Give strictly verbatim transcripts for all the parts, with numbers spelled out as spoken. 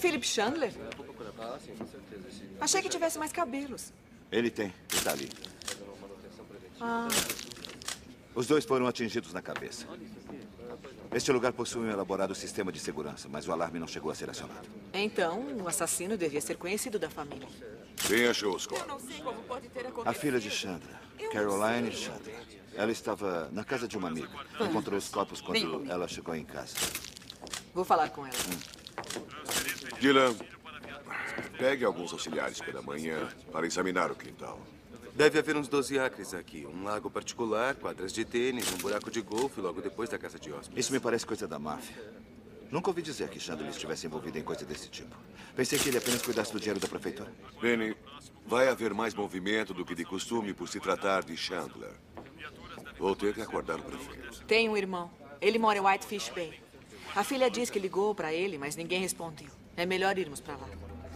Philip Chandler? Achei que tivesse mais cabelos. Ele tem. Está ali. Ah. Os dois foram atingidos na cabeça. Este lugar possui um elaborado sistema de segurança, mas o alarme não chegou a ser acionado. Então, o assassino devia ser conhecido da família. Quem achou os corpos? Eu não sei como pode ter acontecido. A filha de Chandra, Caroline Chandra. Ela estava na casa de uma amiga. Encontrou os corpos quando ela chegou em casa. Vou falar com ela. Hum. Dylan, pegue alguns auxiliares pela manhã para examinar o quintal. Deve haver uns doze acres aqui. Um lago particular, quadras de tênis, um buraco de golfe logo depois da casa de hóspedes. Isso me parece coisa da máfia. Nunca ouvi dizer que Chandler estivesse envolvido em coisa desse tipo. Pensei que ele apenas cuidasse do dinheiro da prefeitura. Penny, vai haver mais movimento do que de costume por se tratar de Chandler. Vou ter que acordar o prefeito. Tem um irmão. Ele mora em Whitefish Bay. A filha diz que ligou para ele, mas ninguém respondeu. É melhor irmos para lá.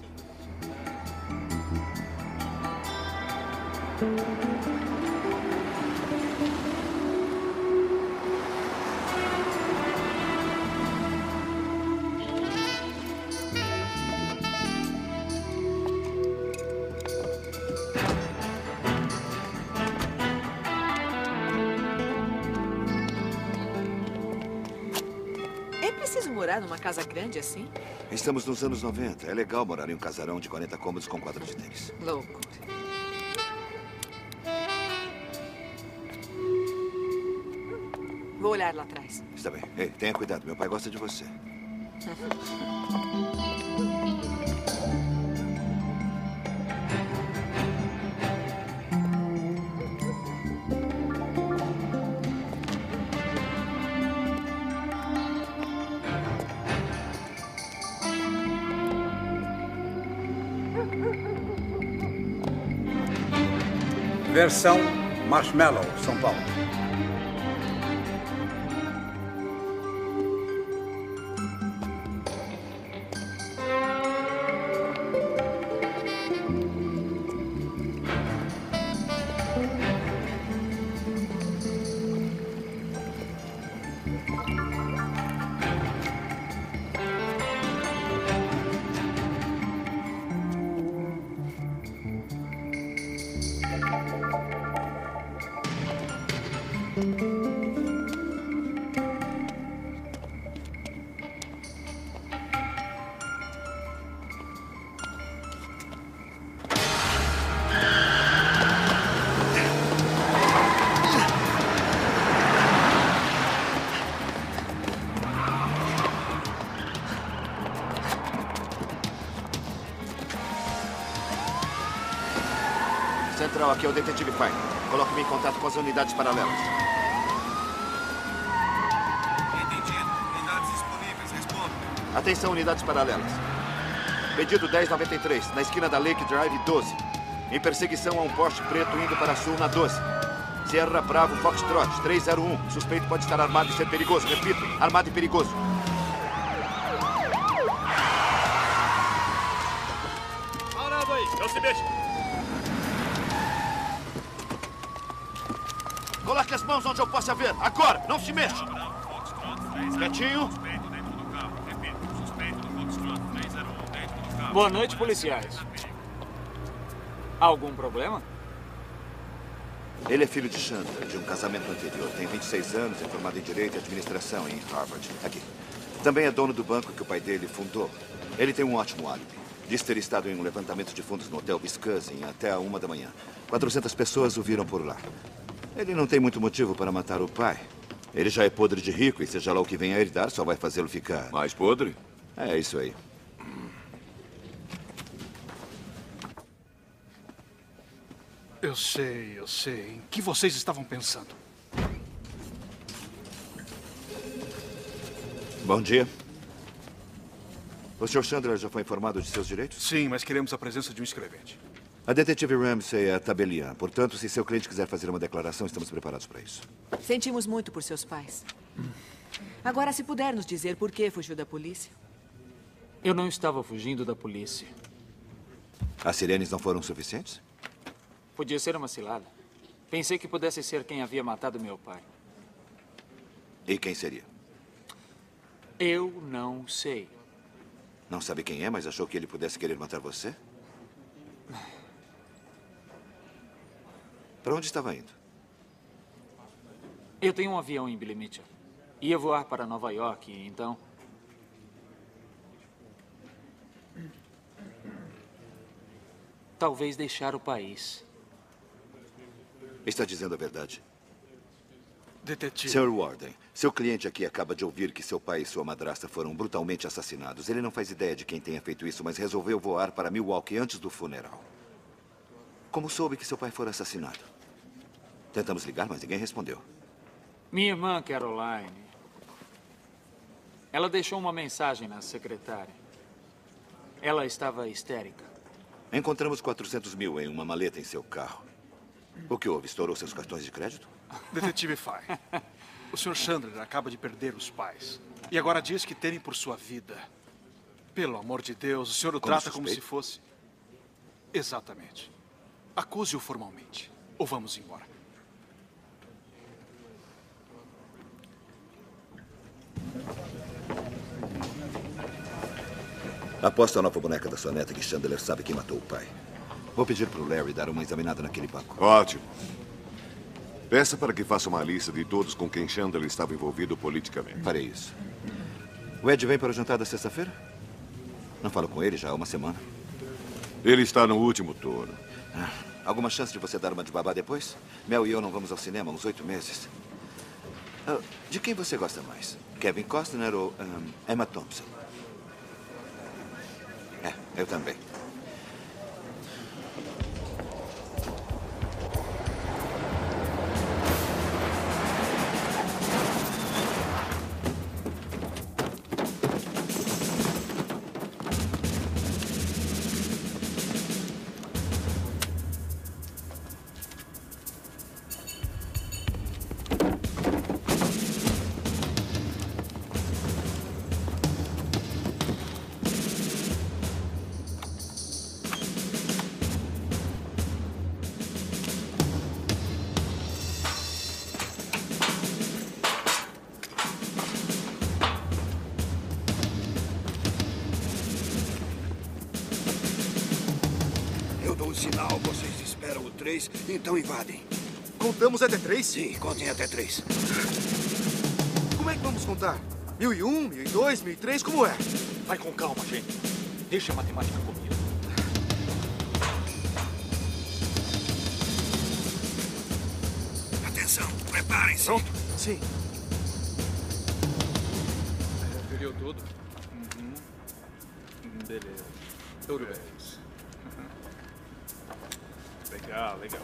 É preciso morar numa casa grande assim? Estamos nos anos noventa. É legal morar em um casarão de quarenta cômodos com quadra de tênis. Louco. Vou olhar lá atrás. Está bem. Ei, tenha cuidado. Meu pai gosta de você. Versão Marshmallow, São Paulo. Central, aqui é o detetive Pine. Coloque-me em contato com as unidades paralelas. Entendido. Unidades disponíveis. Responda. Atenção, unidades paralelas. Pedido dez noventa e três, na esquina da Lake Drive doze. Em perseguição a um Porsche preto indo para sul na doze. Sierra Bravo Foxtrot três zero um. Suspeito pode estar armado e ser perigoso. Repito, armado e perigoso. Parado aí, não se mexa. Coloque as mãos onde eu possa ver. Agora, não se mexa. Quietinho. Boa noite, policiais. Algum problema? Ele é filho de Chandler, de um casamento anterior. Tem vinte e seis anos, é formado em Direito e Administração em Harvard. Aqui. Também é dono do banco que o pai dele fundou. Ele tem um ótimo álibi. Diz ter estado em um levantamento de fundos no Hotel Wisconsin até a uma da manhã. quatrocentas pessoas o viram por lá. Ele não tem muito motivo para matar o pai. Ele já é podre de rico e seja lá o que venha a herdar, só vai fazê-lo ficar... Mais podre? É isso aí. Eu sei, eu sei. Em que vocês estavam pensando? Bom dia. O senhor Chandler já foi informado de seus direitos? Sim, mas queremos a presença de um escrevente. A detetive Ramsey é a tabeliã. Portanto, se seu cliente quiser fazer uma declaração, estamos preparados para isso. Sentimos muito por seus pais. Agora, se puder nos dizer por que fugiu da polícia. Eu não estava fugindo da polícia. As sirenes não foram suficientes? Podia ser uma cilada. Pensei que pudesse ser quem havia matado meu pai. E quem seria? Eu não sei. Não sabe quem é, mas achou que ele pudesse querer matar você? Para onde estava indo? Eu tenho um avião em Billy Mitchell. Ia voar para Nova York, então... Talvez deixar o país. Está dizendo a verdade. Detetive. senhor Warden, seu cliente aqui acaba de ouvir que seu pai e sua madrasta foram brutalmente assassinados. Ele não faz ideia de quem tenha feito isso, mas resolveu voar para Milwaukee antes do funeral. Como soube que seu pai fora assassinado? Tentamos ligar, mas ninguém respondeu. Minha irmã, Caroline. Ela deixou uma mensagem na secretária. Ela estava histérica. Encontramos quatrocentos mil em uma maleta em seu carro. O que houve? Estourou seus cartões de crédito? Detetive Fay, o senhor Chandler acaba de perder os pais. E agora diz que temem por sua vida. Pelo amor de Deus, o senhor o Como trata como suspeito? se fosse... Exatamente. Acuse-o formalmente. Ou vamos embora. Aposto a nova boneca da sua neta que Chandler sabe quem matou o pai. Vou pedir para o Larry dar uma examinada naquele banco. Ótimo. Peça para que faça uma lista de todos com quem Chandler estava envolvido politicamente. Farei isso. O Ed vem para o jantar da sexta-feira? Não falo com ele já há uma semana. Ele está no último turno. Ah, alguma chance de você dar uma de babá depois? Mel e eu não vamos ao cinema há uns oito meses. Ah, de quem você gosta mais? Kevin Costner ou um, Emma Thompson? É, eu também. Sinal, vocês esperam o três, então invadem. Contamos até três? Sim, contem até três. Como é que vamos contar? Mil e um, mil e dois, mil e três, como é? Vai com calma, gente. Deixa a matemática comigo. Atenção, preparem-se. Pronto? Sim. Viu tudo? Uhum. Beleza. Tudo bem. Legal, legal.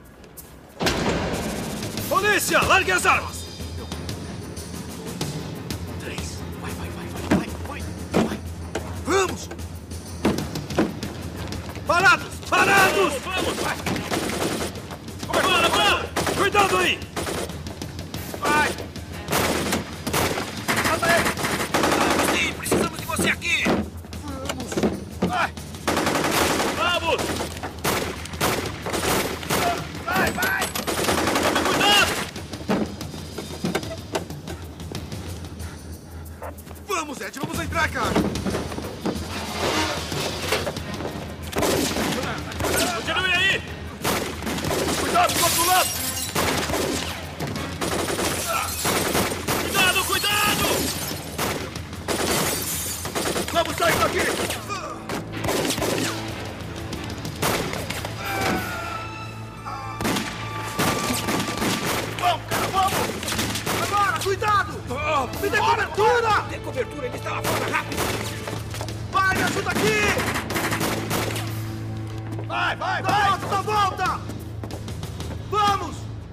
Polícia, largue as armas! Três. Vai, vai, vai, vai, vai, vai, vai. Vamos! Parados! Parados! Vamos, vai! Para, para! Cuidado aí! Vai! Mata ele! Agostinho, precisamos de você aqui! Vamos! Vai! Vamos! Vai, vai! Cuidado! Vamos, Ed, vamos entrar, cara! Continue aí! Cuidado do outro lado! Cuidado, cuidado! Vamos sair daqui! Cuidado! Me dê cobertura! Dê cobertura, ele está lá fora, rápido! Vai, me ajuda aqui! Vai, vai, Dá vai! volta, dá volta! Vamos!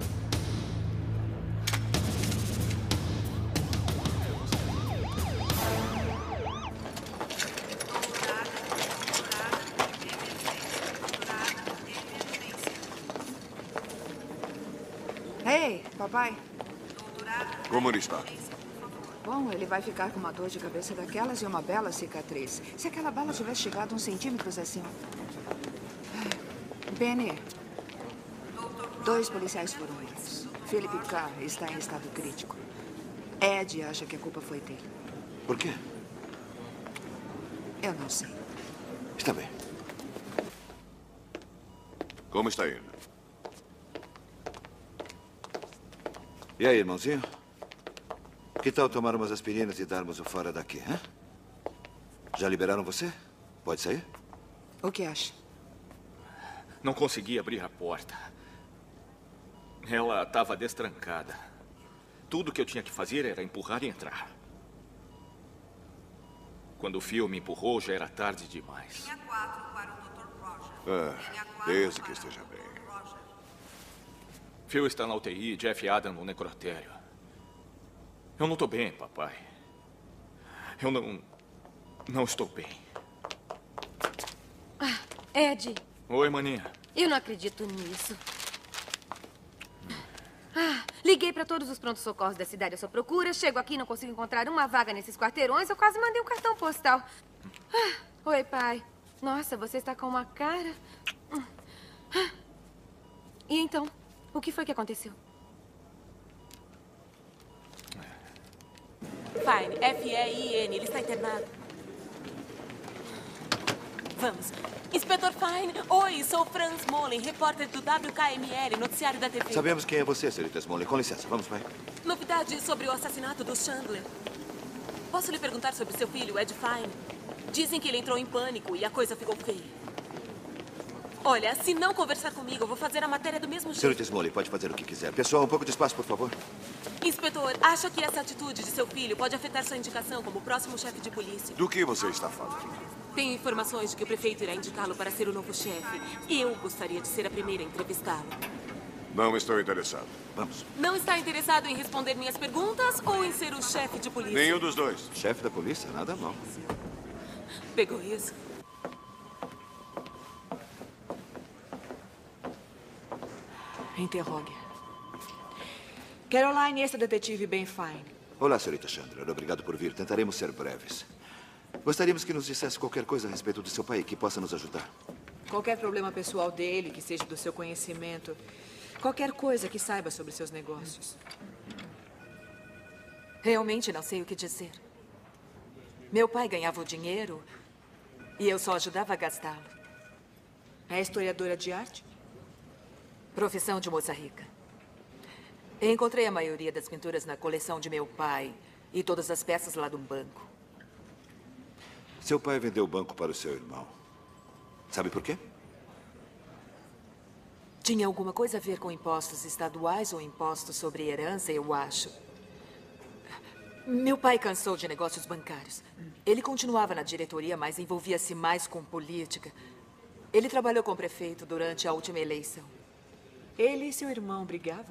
Ei, papai. Como ele está? Bom, ele vai ficar com uma dor de cabeça daquelas e uma bela cicatriz. Se aquela bala tivesse chegado uns centímetros acima. Benny, dois policiais foram mortos. Philip Carr está em estado crítico. Ed acha que a culpa foi dele. Por quê? Eu não sei. Está bem. Como está indo? E aí, irmãozinho? Que tal tomar umas aspirinas e darmos o fora daqui, hein? Já liberaram você? Pode sair? O que acha? Não consegui abrir a porta. Ela estava destrancada. Tudo que eu tinha que fazer era empurrar e entrar. Quando o Phil me empurrou, já era tarde demais. Ah, desde que esteja bem. Phil está na U T I, Jeff e Adam no necrotério. Eu não estou bem, papai. Eu não... não estou bem. Ah, Ed. Oi, maninha. Eu não acredito nisso. Ah, liguei para todos os prontos-socorros da cidade à sua procura. Chego aqui e não consigo encontrar uma vaga nesses quarteirões. Eu quase mandei um cartão postal. Ah, oi, pai. Nossa, você está com uma cara... Ah. E então, o que foi que aconteceu? Fine, F E I N, ele está internado. Vamos. Inspetor Fine, oi, sou Franz Molen, repórter do W K M L, noticiário da T V. Sabemos quem é você, senhorita Molen. Com licença, vamos, pai. Novidade sobre o assassinato do Chandler. Posso lhe perguntar sobre seu filho, Ed Fine? Dizem que ele entrou em pânico e a coisa ficou feia. Olha, se não conversar comigo, eu vou fazer a matéria do mesmo jeito. senhorita Smoley, pode fazer o que quiser. Pessoal, um pouco de espaço, por favor. Inspetor, acha que essa atitude de seu filho pode afetar sua indicação como próximo chefe de polícia? Do que você está falando? Tenho informações de que o prefeito irá indicá-lo para ser o novo chefe. E eu gostaria de ser a primeira a entrevistá-lo. Não estou interessado. Vamos. Não está interessado em responder minhas perguntas ou em ser o chefe de polícia? Nenhum dos dois. Chefe da polícia? Nada mal. Pegou isso? Interrogue. Caroline, esse é o detetive Ben Fine. Olá, senhorita Chandler. Obrigado por vir. Tentaremos ser breves. Gostaríamos que nos dissesse qualquer coisa a respeito do seu pai que possa nos ajudar. Qualquer problema pessoal dele, que seja do seu conhecimento. Qualquer coisa que saiba sobre seus negócios. Realmente não sei o que dizer. Meu pai ganhava o dinheiro e eu só ajudava a gastá-lo. É historiadora de arte? Profissão de moça rica. Encontrei a maioria das pinturas na coleção de meu pai e todas as peças lá de um banco. Seu pai vendeu o banco para o seu irmão. Sabe por quê? Tinha alguma coisa a ver com impostos estaduais ou impostos sobre herança, eu acho. Meu pai cansou de negócios bancários. Ele continuava na diretoria, mas envolvia-se mais com política. Ele trabalhou com o prefeito durante a última eleição. Ele e seu irmão brigavam?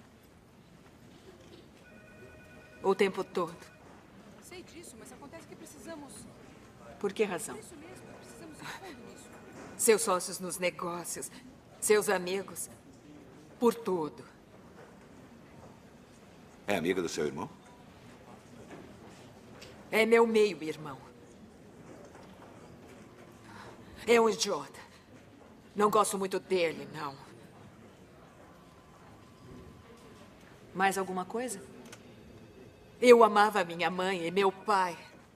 O tempo todo. Sei disso, mas acontece que precisamos... Por que razão? Isso mesmo, precisamos ir fundo nisso. Seus sócios nos negócios, seus amigos, por tudo. É amiga do seu irmão? É meu meio-irmão. É um idiota. Não gosto muito dele, não. Mais alguma coisa? Eu amava minha mãe e meu pai.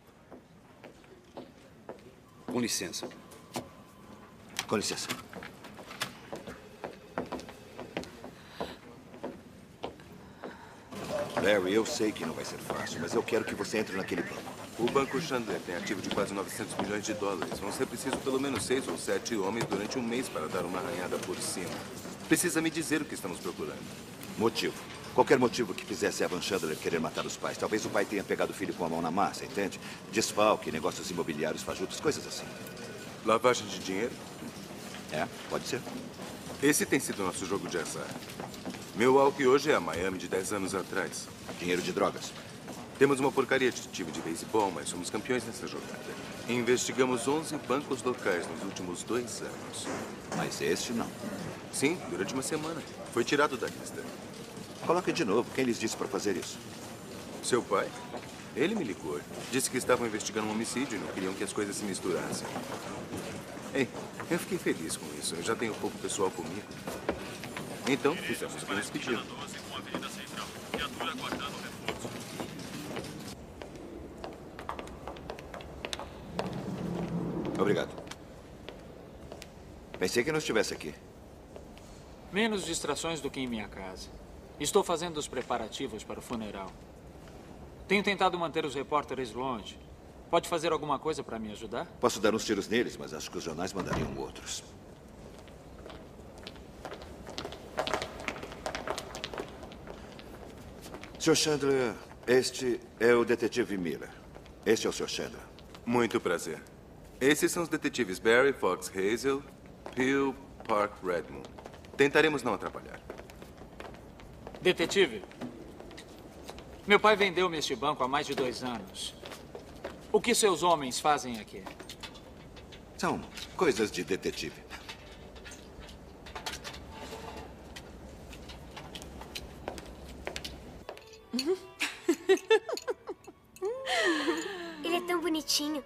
Com licença. Com licença. Larry, eu sei que não vai ser fácil, mas eu quero que você entre naquele banco. O Banco Chandler tem ativo de quase novecentos milhões de dólares. Vão ser precisos pelo menos seis ou sete homens durante um mês para dar uma arranhada por cima. Precisa me dizer o que estamos procurando. Motivo. Qualquer motivo que fizesse Evan Chandler querer matar os pais. Talvez o pai tenha pegado o filho com a mão na massa, entende? Desfalque, negócios imobiliários fajutos, coisas assim. Lavagem de dinheiro? É, pode ser. Esse tem sido nosso jogo de azar. Meu alvo hoje é a Miami de dez anos atrás. Dinheiro de drogas. Temos uma porcaria de time de beisebol, mas somos campeões nessa jogada. Investigamos onze bancos locais nos últimos dois anos. Mas este não. Sim, durante uma semana. Foi tirado da lista. Coloque de novo. Quem lhes disse para fazer isso? Seu pai? Ele me ligou. Disse que estavam investigando um homicídio e não queriam que as coisas se misturassem. Ei, eu fiquei feliz com isso. Eu já tenho pouco pessoal comigo. Então, fizemos o que nos pediram. Obrigado. Pensei que não estivesse aqui. Menos distrações do que em minha casa. Estou fazendo os preparativos para o funeral. Tenho tentado manter os repórteres longe. Pode fazer alguma coisa para me ajudar? Posso dar uns tiros neles, mas acho que os jornais mandariam outros. senhor Chandler, este é o detetive Miller. Este é o senhor Chandler. Muito prazer. Esses são os detetives Barry, Fox, Hazel, Peel, Park, Redmond. Tentaremos não atrapalhar. Detetive, meu pai vendeu-me este banco há mais de dois anos. O que seus homens fazem aqui? São coisas de detetive. Ele é tão bonitinho.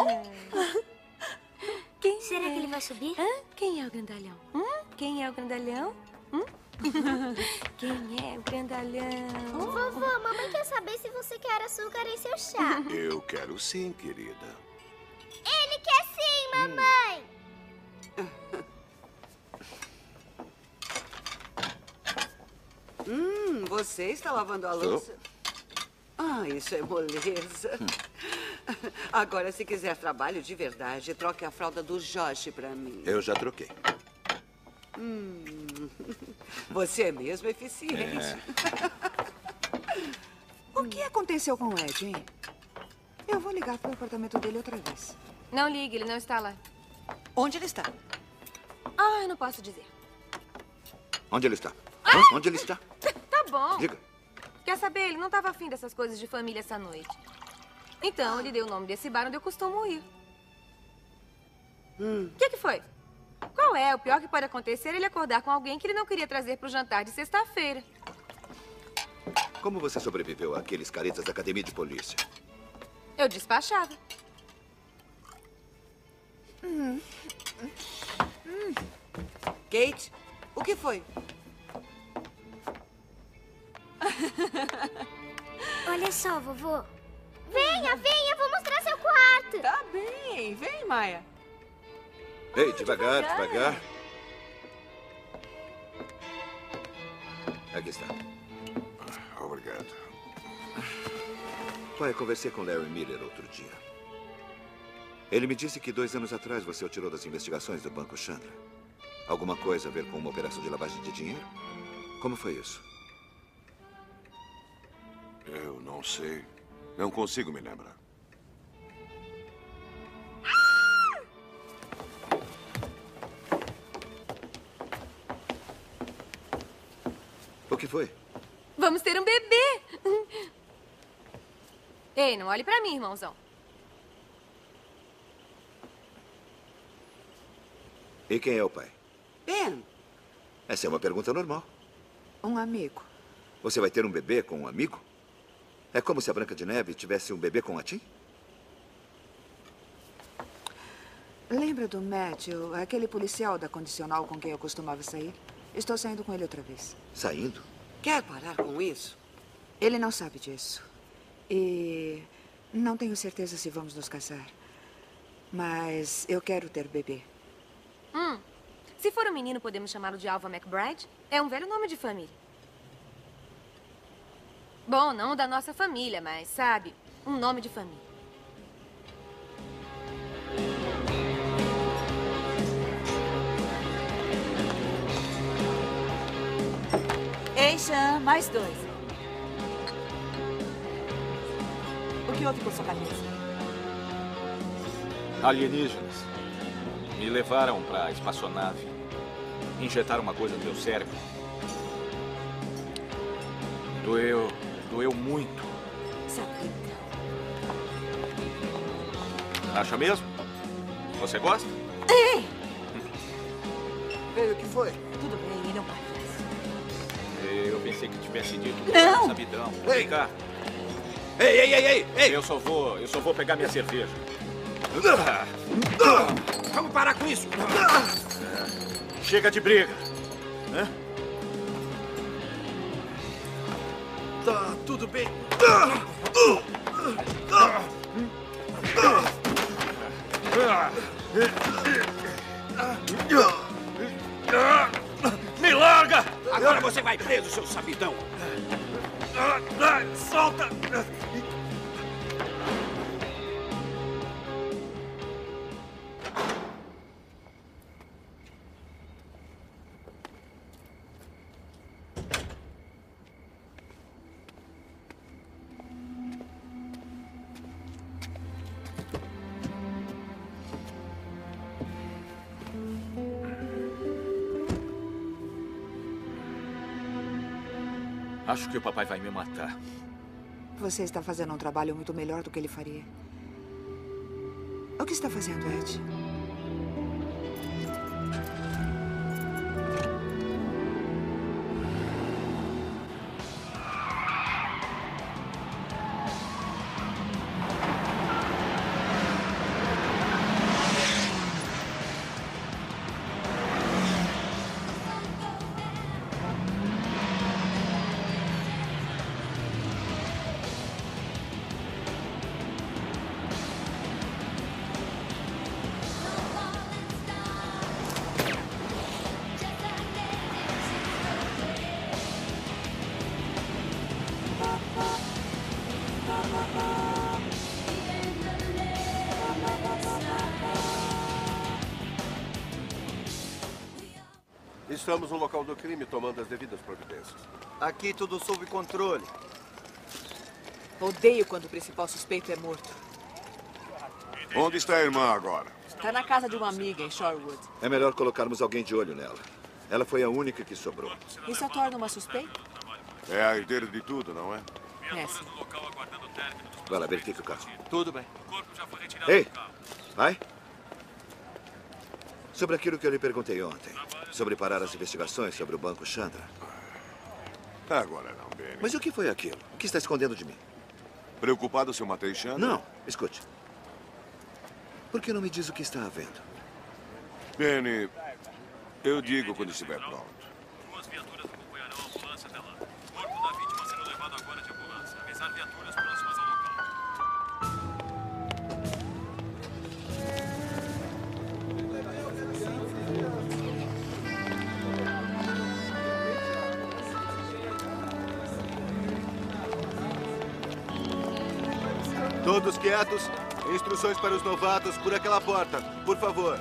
Quem Será é? que ele vai subir? Hã? Quem é o grandalhão? Hum? Quem é o grandalhão? Hum? Quem é o grandalhão? Vovô, mamãe quer saber se você quer açúcar em seu chá. Eu quero sim, querida. Ele quer sim, mamãe. Hum, você está lavando a louça? Ah, isso é moleza. Agora, se quiser trabalho de verdade, troque a fralda do Josh para mim. Eu já troquei. Hum, você é mesmo eficiente. É. O que aconteceu com o Ed, hein? Eu vou ligar para o apartamento dele outra vez. Não ligue, ele não está lá. Onde ele está? Ah, eu não posso dizer. Onde ele está? Ah! Hã? Onde ele está? Tá bom. Diga. Quer saber? Ele não estava afim dessas coisas de família essa noite. Então, ele deu o nome desse bar onde eu costumo ir. O Hum. que que foi? Qual é? O pior que pode acontecer é ele acordar com alguém que ele não queria trazer para o jantar de sexta-feira. Como você sobreviveu àqueles caretas da academia de polícia? Eu despachava. Hum. Hum. Kate, o que foi? Olha só, vovô. Venha, venha, vou mostrar seu quarto. Tá bem, vem, Maia. Ei, devagar, devagar. devagar. Aqui está. Obrigado. Pai, eu conversei com Larry Miller outro dia. Ele me disse que dois anos atrás você o tirou das investigações do Banco Chandler. Alguma coisa a ver com uma operação de lavagem de dinheiro? Como foi isso? Eu não sei. Não consigo me lembrar. O que foi? Vamos ter um bebê. Ei, não olhe pra mim, irmãozão. E quem é o pai? Ben. Essa é uma pergunta normal. Um amigo. Você vai ter um bebê com um amigo? É como se a Branca de Neve tivesse um bebê com a Tim? Lembra do Matthew, aquele policial da condicional com quem eu costumava sair? Estou saindo com ele outra vez. Saindo? Quer parar com isso? Ele não sabe disso. E não tenho certeza se vamos nos casar. Mas eu quero ter bebê. Hum. Se for um menino, podemos chamá-lo de Alva McBride? É um velho nome de família. Bom, não da nossa família, mas, sabe, um nome de família. Ei, Sean, mais dois. O que houve com sua cabeça? Alienígenas. Me levaram para a espaçonave. Injetaram uma coisa no meu cérebro. Doeu. Doeu muito. Sabia. Acha mesmo? Você gosta? Ei! Ei, o que foi? Tudo bem, ele é um pai. Eu pensei que tivesse dito Não! sabidão. Ei. Vem cá. Ei, ei, ei, ei, ei! Eu só vou, eu só vou pegar minha cerveja. Vamos parar com isso! Chega de briga. Hã? Tá, tudo bem. Me larga! Agora você vai preso, seu sabidão! Solta! Acho que o papai vai me matar. Você está fazendo um trabalho muito melhor do que ele faria. O que está fazendo, Ed? Estamos no local do crime, tomando as devidas providências. Aqui tudo sob controle. Odeio quando o principal suspeito é morto. Onde está a irmã agora? Está na casa de uma amiga em Shorewood. É melhor colocarmos alguém de olho nela. Ela foi a única que sobrou. Isso a torna uma suspeita? É a herdeira de tudo, não é? É, sim. Vai lá, verifica o caso. Tudo bem. Ei, vai. Sobre aquilo que eu lhe perguntei ontem. Sobre parar as investigações sobre o Banco Chandra. Agora não, Benny. Mas o que foi aquilo? O que está escondendo de mim? Preocupado se eu matei Chandra? Não, escute. Por que não me diz o que está havendo? Benny, eu digo quando estiver pronto. Duas viaturas acompanharão a ambulância até lá. O corpo da vítima sendo levado agora de ambulância. Avisar viaturas próximas ao local. Todos quietos. Instruções para os novatos por aquela porta, por favor.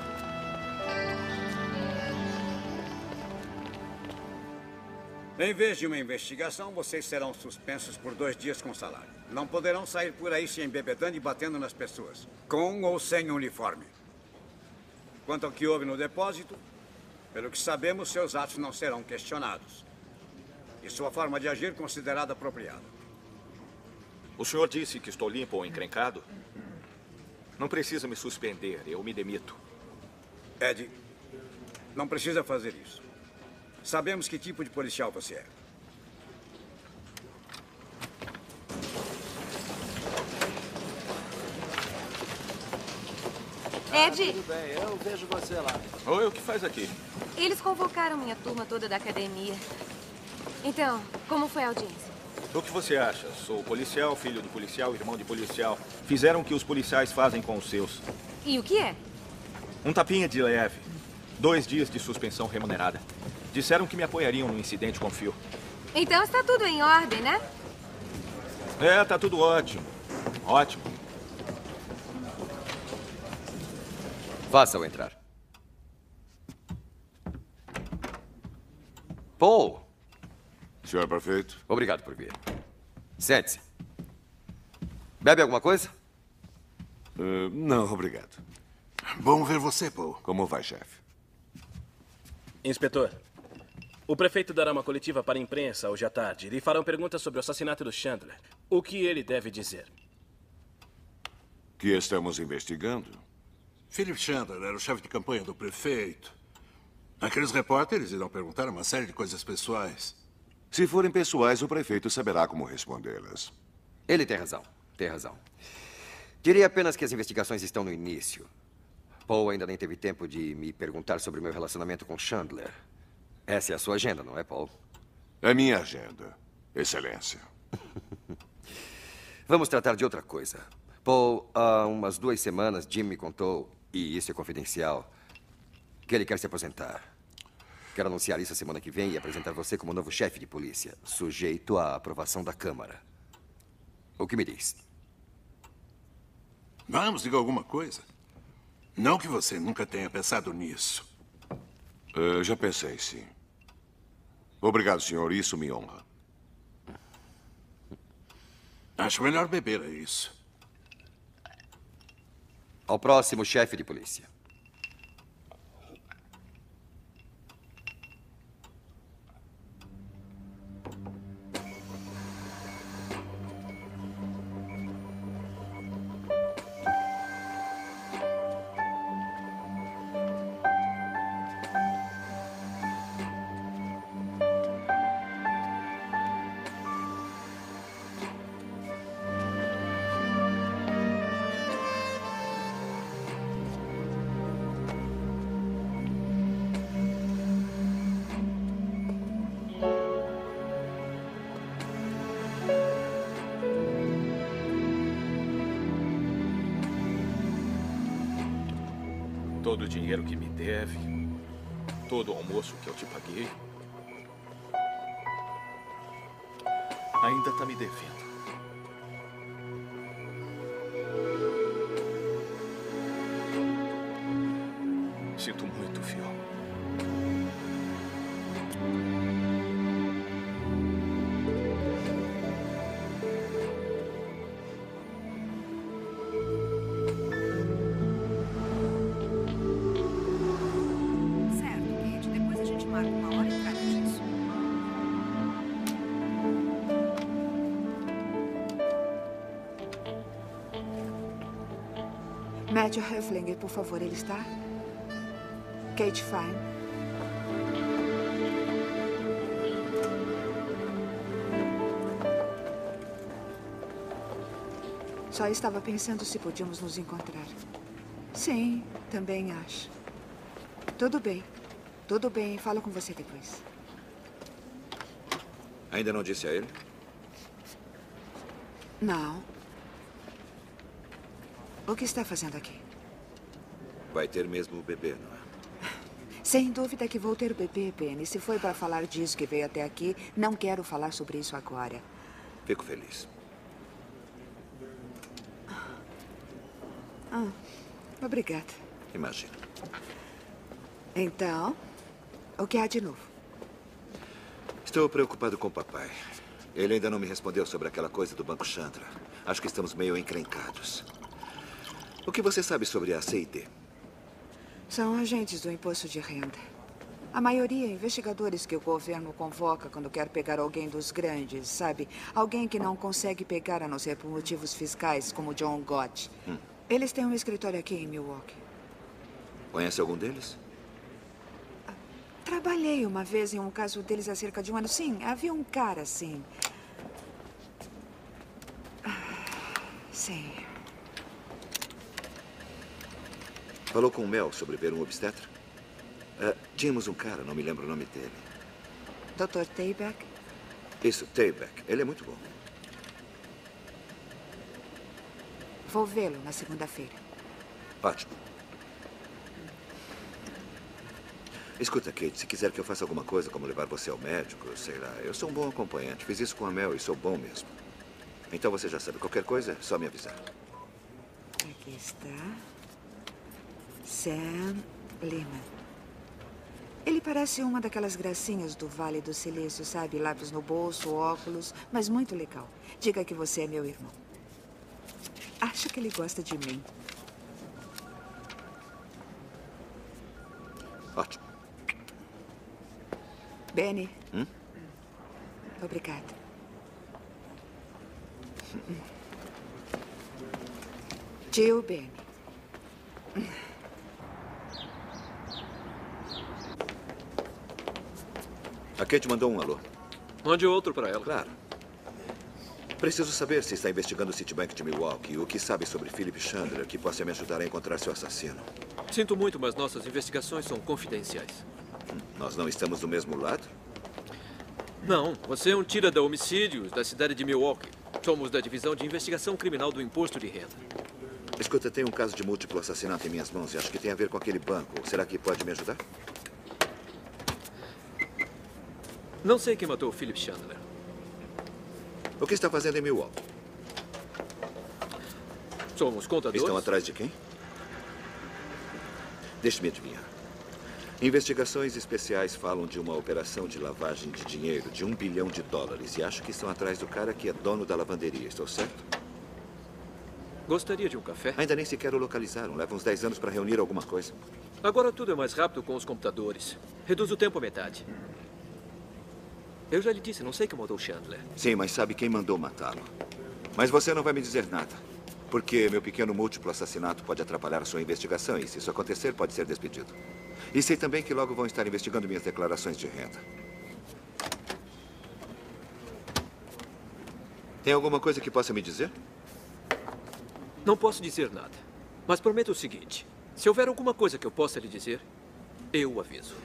Em vez de uma investigação, vocês serão suspensos por dois dias com salário. Não poderão sair por aí se embebedando e batendo nas pessoas, com ou sem uniforme. Quanto ao que houve no depósito, pelo que sabemos, seus atos não serão questionados. E sua forma de agir considerada apropriada. O senhor disse que estou limpo ou encrencado? Não precisa me suspender, eu me demito. Ed, não precisa fazer isso. Sabemos que tipo de policial você é. Ed! Tudo bem, eu vejo você lá. Oi, o que faz aqui? Eles convocaram minha turma toda da academia. Então, como foi a audiência? O que você acha? Sou policial, filho de policial, irmão de policial. Fizeram o que os policiais fazem com os seus. E o que é? Um tapinha de leve. Dois dias de suspensão remunerada. Disseram que me apoiariam no incidente com Phil. Então está tudo em ordem, né? É, tá tudo ótimo. Ótimo. Faça-o entrar. Paul! Senhor prefeito. Obrigado por vir. Sente-se. Bebe alguma coisa? Uh, não, obrigado. Bom ver você, Paul. Como vai, chefe? Inspetor, o prefeito dará uma coletiva para a imprensa hoje à tarde. Lhe farão perguntas sobre o assassinato do Chandler. O que ele deve dizer? Que estamos investigando? Philip Chandler era o chefe de campanha do prefeito. Aqueles repórteres irão perguntar uma série de coisas pessoais. Se forem pessoais, o prefeito saberá como respondê-las. Ele tem razão. Tem razão. Diria apenas que as investigações estão no início. Paul ainda nem teve tempo de me perguntar sobre o meu relacionamento com Chandler. Essa é a sua agenda, não é, Paul? É minha agenda, Excelência. Vamos tratar de outra coisa. Paul, há umas duas semanas, Jim me contou e isso é confidencial, que ele quer se aposentar. Quero anunciar isso a semana que vem e apresentar você como novo chefe de polícia, sujeito à aprovação da Câmara. O que me diz? Vamos, diga alguma coisa. Não que você nunca tenha pensado nisso. Uh, já pensei, sim. Obrigado, senhor. Isso me honra. Acho melhor beber, é isso. Ao próximo chefe de polícia. Todo o dinheiro que me deve, todo o almoço que eu te paguei, ainda está me devendo. Sinto muito, Phil. Matthew Heflinger, por favor, ele está? Kate Fine. Só estava pensando se podíamos nos encontrar. Sim, também acho. Tudo bem. Tudo bem, falo com você depois. Ainda não disse a ele? Não. O que está fazendo aqui? Vai ter mesmo o bebê, não é? Sem dúvida que vou ter o bebê, Penny. Se foi para falar disso que veio até aqui, não quero falar sobre isso agora. Fico feliz. Ah, obrigada. Imagino. Então, o que há de novo? Estou preocupado com o papai. Ele ainda não me respondeu sobre aquela coisa do Banco Chandra. Acho que estamos meio encrencados. O que você sabe sobre a C I D? São agentes do imposto de renda. A maioria, investigadores que o governo convoca quando quer pegar alguém dos grandes, sabe? Alguém que não consegue pegar a não ser por motivos fiscais, como John Gott. Hum. Eles têm um escritório aqui em Milwaukee. Conhece algum deles? Trabalhei uma vez em um caso deles há cerca de um ano. Sim, havia um cara assim. Sim. Falou com o Mel sobre ver um obstetra? Uh, tínhamos um cara, não me lembro o nome dele. doutor Tayback? Isso, Tayback. Ele é muito bom. Vou vê-lo na segunda-feira. Ótimo. Escuta, Kate, se quiser que eu faça alguma coisa, como levar você ao médico, sei lá, eu sou um bom acompanhante. Fiz isso com a Mel e sou bom mesmo. Então você já sabe, qualquer coisa, é só me avisar. Aqui está. Sam Lehman. Ele parece uma daquelas gracinhas do Vale do Silício, sabe? Lápis no bolso, óculos, mas muito legal. Diga que você é meu irmão. Acho que ele gosta de mim. Ótimo. Benny. Hum? Obrigada. Tio Benny. A Kate mandou um alô. Mande outro para ela. Claro. Preciso saber se está investigando o Citibank de Milwaukee, o que sabe sobre Philip Chandler, que possa me ajudar a encontrar seu assassino. Sinto muito, mas nossas investigações são confidenciais. Hum, nós não estamos do mesmo lado? Não, você é um tira da homicídios da cidade de Milwaukee. Somos da Divisão de Investigação Criminal do Imposto de Renda. Escuta, tem um caso de múltiplo assassinato em minhas mãos e acho que tem a ver com aquele banco. Será que pode me ajudar? Não sei quem matou o Philip Chandler. O que está fazendo em Milwaukee? Somos contadores. Estão atrás de quem? Deixe-me adivinhar. Investigações especiais falam de uma operação de lavagem de dinheiro de um bilhão de dólares. E acho que estão atrás do cara que é dono da lavanderia. Estou certo? Gostaria de um café? Ainda nem sequer o localizaram. Leva uns dez anos para reunir alguma coisa. Agora tudo é mais rápido com os computadores. Reduz o tempo à metade. Eu já lhe disse, não sei quem matou o Chandler. Sim, mas sabe quem mandou matá-lo. Mas você não vai me dizer nada. Porque meu pequeno múltiplo assassinato pode atrapalhar a sua investigação e, se isso acontecer, pode ser despedido. E sei também que logo vão estar investigando minhas declarações de renda. Tem alguma coisa que possa me dizer? Não posso dizer nada. Mas prometo o seguinte. Se houver alguma coisa que eu possa lhe dizer, eu o aviso.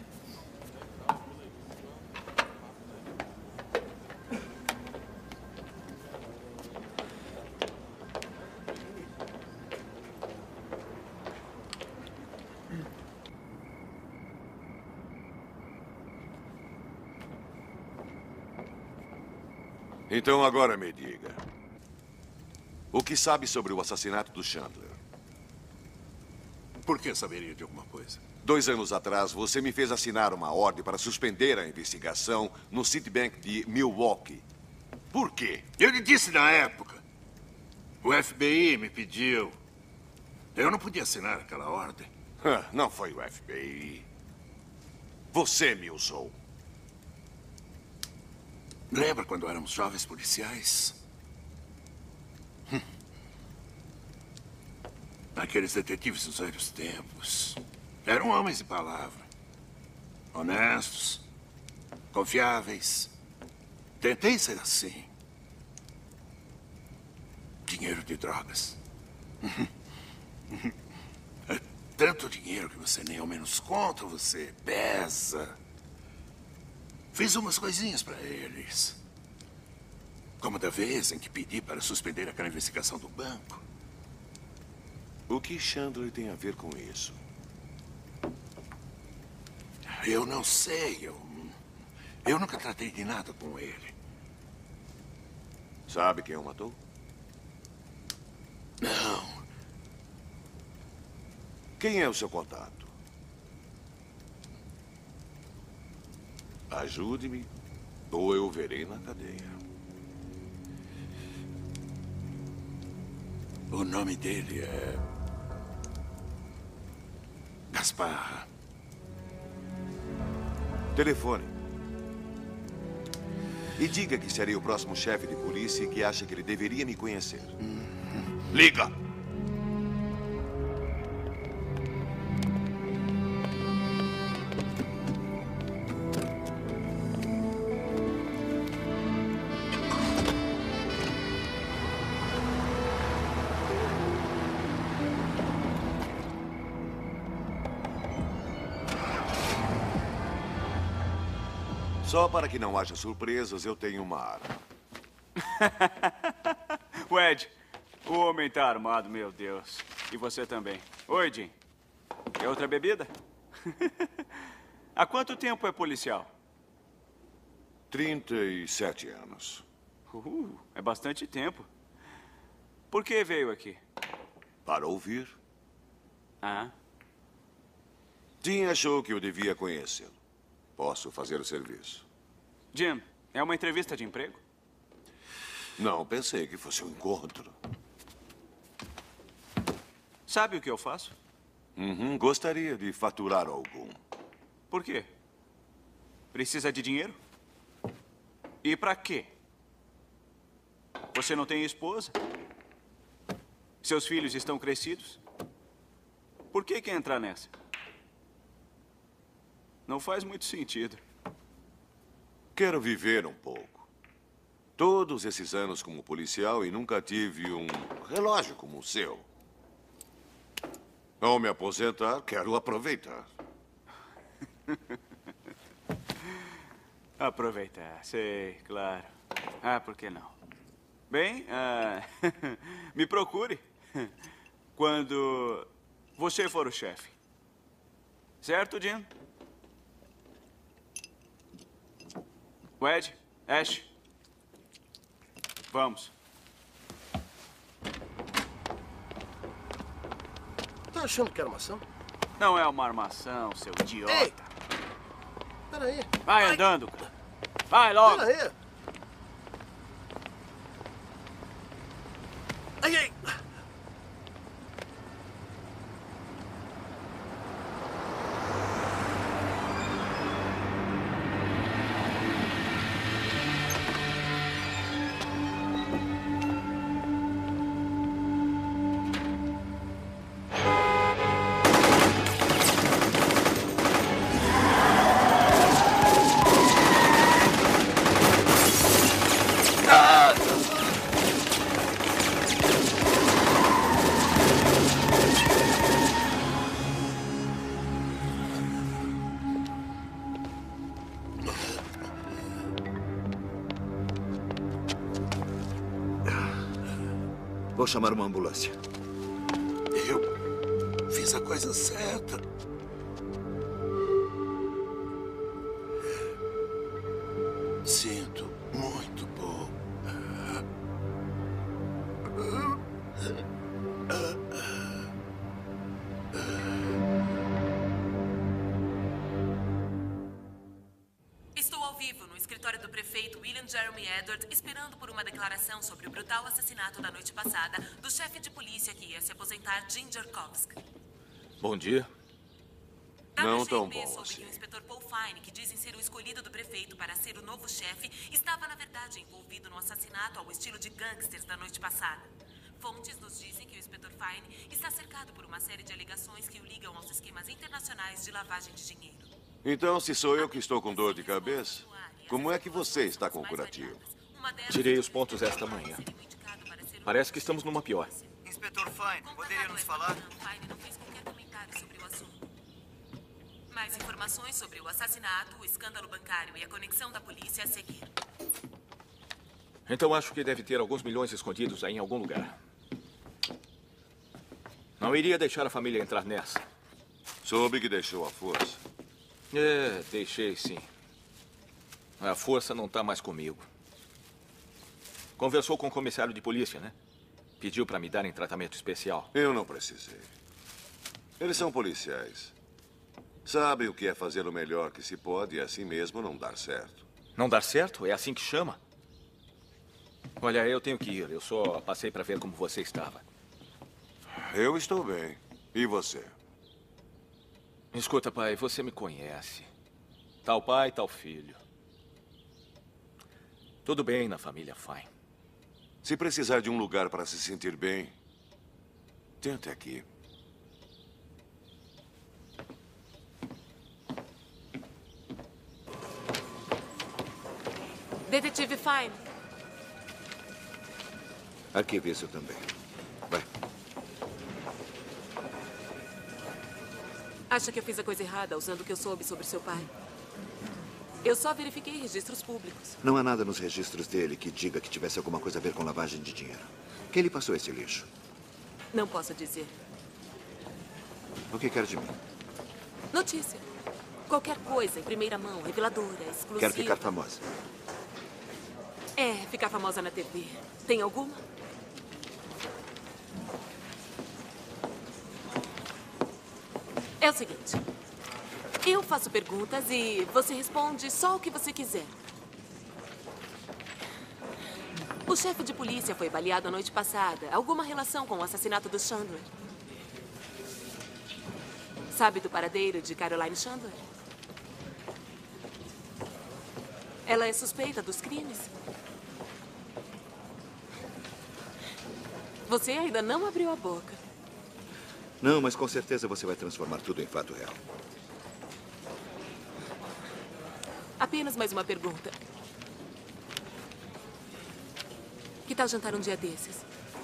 Então agora me diga. O que sabe sobre o assassinato do Chandler? Por que saberia de alguma coisa? Dois anos atrás, você me fez assinar uma ordem para suspender a investigação no Citibank de Milwaukee. Por quê? Eu lhe disse na época. O F B I me pediu. Eu não podia assinar aquela ordem. Não foi o F B I. Você me usou. Lembra quando éramos jovens policiais? Hum. Aqueles detetives dos velhos tempos. Eram homens de palavra. Honestos. Confiáveis. Tentei ser assim. Dinheiro de drogas. É tanto dinheiro que você nem ao menos conta, você pesa. Fiz umas coisinhas para eles. Como da vez em que pedi para suspender aquela investigação do banco. O que Chandler tem a ver com isso? Eu não sei. Eu, eu nunca tratei de nada com ele. Sabe quem o matou? Não. Quem é o seu contato? Ajude-me, ou eu o verei na cadeia. O nome dele é... Gaspar. Telefone. E diga que serei o próximo chefe de polícia e que acha que ele deveria me conhecer. Uhum. Liga! Só para que não haja surpresas, eu tenho uma arma. O Ed, o homem tá armado, meu Deus. E você também. Oi, Jim. Quer outra bebida? Há quanto tempo é policial? trinta e sete anos. Uh, é bastante tempo. Por que veio aqui? Para ouvir. Ah? Jim achou que eu devia conhecê-lo. Posso fazer o serviço. Jim, é uma entrevista de emprego? Não, pensei que fosse um encontro. Sabe o que eu faço? Uhum, gostaria de faturar algum. Por quê? Precisa de dinheiro? E pra quê? Você não tem esposa? Seus filhos estão crescidos? Por que quer entrar nessa? Não faz muito sentido. Quero viver um pouco. Todos esses anos como policial e nunca tive um relógio como o seu. Ao me aposentar, quero aproveitar. Aproveitar, sei, claro. Ah, por que não? Bem, ah, me procure. quando você for o chefe. Certo, Jim? Wed, Ash, vamos. Tá achando que era maçã? Não é uma armação, seu idiota. Ei! Peraí. Vai andando, cara. Vai logo. Peraí. Ai, ai. Vou chamar uma ambulância. Eu fiz a coisa certa. Sinto muito pouco. Estou ao vivo no escritório do prefeito William Jeremy Edward, esperando por uma declaração sobre o brutal assassinato da noite passada do chefe de polícia que ia se aposentar, Jim Jerkovsky. Bom dia. Não tão bom soube assim. que o inspetor Paul Fine, que dizem ser o escolhido do prefeito para ser o novo chefe, estava, na verdade, envolvido no assassinato ao estilo de gangsters da noite passada. Fontes nos dizem que o inspetor Fine está cercado por uma série de alegações que o ligam aos esquemas internacionais de lavagem de dinheiro. Então, se sou eu que estou com dor de cabeça, como é que você está com o curativo? Tirei os pontos esta manhã. Parece que estamos numa pior. Inspetor Fine, poderia nos falar? Fine não fez qualquer comentário sobre o assunto. Mais informações sobre o assassinato, o escândalo bancário e a conexão da polícia a seguir. Então acho que deve ter alguns milhões escondidos aí em algum lugar. Não iria deixar a família entrar nessa. Soube que deixou a força. É, deixei sim. A força não está mais comigo. Conversou com o comissário de polícia, né? Pediu para me darem tratamento especial. Eu não precisei. Eles são policiais. Sabem o que é fazer o melhor que se pode e assim mesmo não dar certo. Não dar certo? É assim que chama? Olha, eu tenho que ir. Eu só passei para ver como você estava. Eu estou bem. E você? Escuta, pai, você me conhece. Tal pai, tal filho. Tudo bem na família Fine. Se precisar de um lugar para se sentir bem, tente aqui. Detetive Fine. Arquive isso também. Vai. Acha que eu fiz a coisa errada usando o que eu soube sobre seu pai? Eu só verifiquei registros públicos. Não há nada nos registros dele que diga que tivesse alguma coisa a ver com lavagem de dinheiro. Quem lhe passou esse lixo? Não posso dizer. O que quer de mim? Notícia. Qualquer coisa, em primeira mão, reveladora, exclusiva. Quer ficar famosa? É, ficar famosa na T V. Tem alguma? É o seguinte. Eu faço perguntas e você responde só o que você quiser. O chefe de polícia foi baleado a noite passada. Alguma relação com o assassinato do Chandler? Sabe do paradeiro de Caroline Chandler? Ela é suspeita dos crimes. Você ainda não abriu a boca. Não, mas com certeza você vai transformar tudo em fato real. Apenas mais uma pergunta. Que tal jantar um dia desses?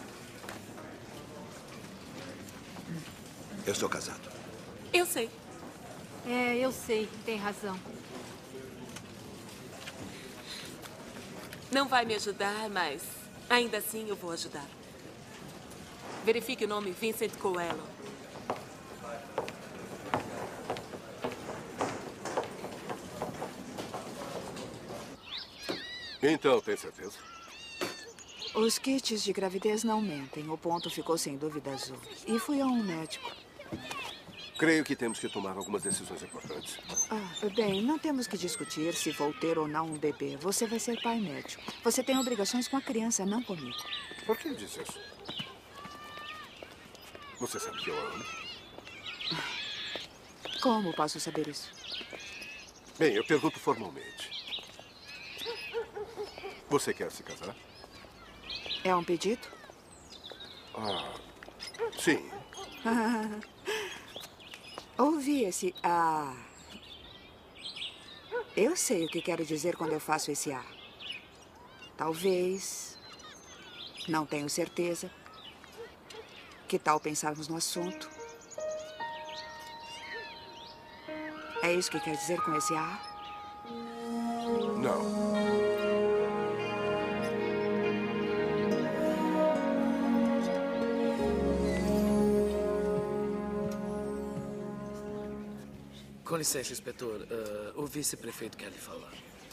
Eu sou casado. Eu sei. É, eu sei. Tem razão. Não vai me ajudar, mas ainda assim eu vou ajudar. Verifique o nome Vincent Coelho. Então, tem certeza? Os kits de gravidez não mentem. O ponto ficou sem dúvida azul. E fui a um médico. Creio que temos que tomar algumas decisões importantes. Ah, bem, não temos que discutir se vou ter ou não um bebê. Você vai ser pai médico. Você tem obrigações com a criança, não comigo. Por que diz isso? Você sabe que eu a amo? Como posso saber isso? Bem, eu pergunto formalmente. Você quer se casar? É um pedido? Ah, sim. Ouvi esse ah. Eu sei o que quero dizer quando eu faço esse ah. Talvez. Não tenho certeza. Que tal pensarmos no assunto? É isso que quer dizer com esse ah? Não. Com licença, inspetor. Uh, o vice-prefeito quer lhe falar.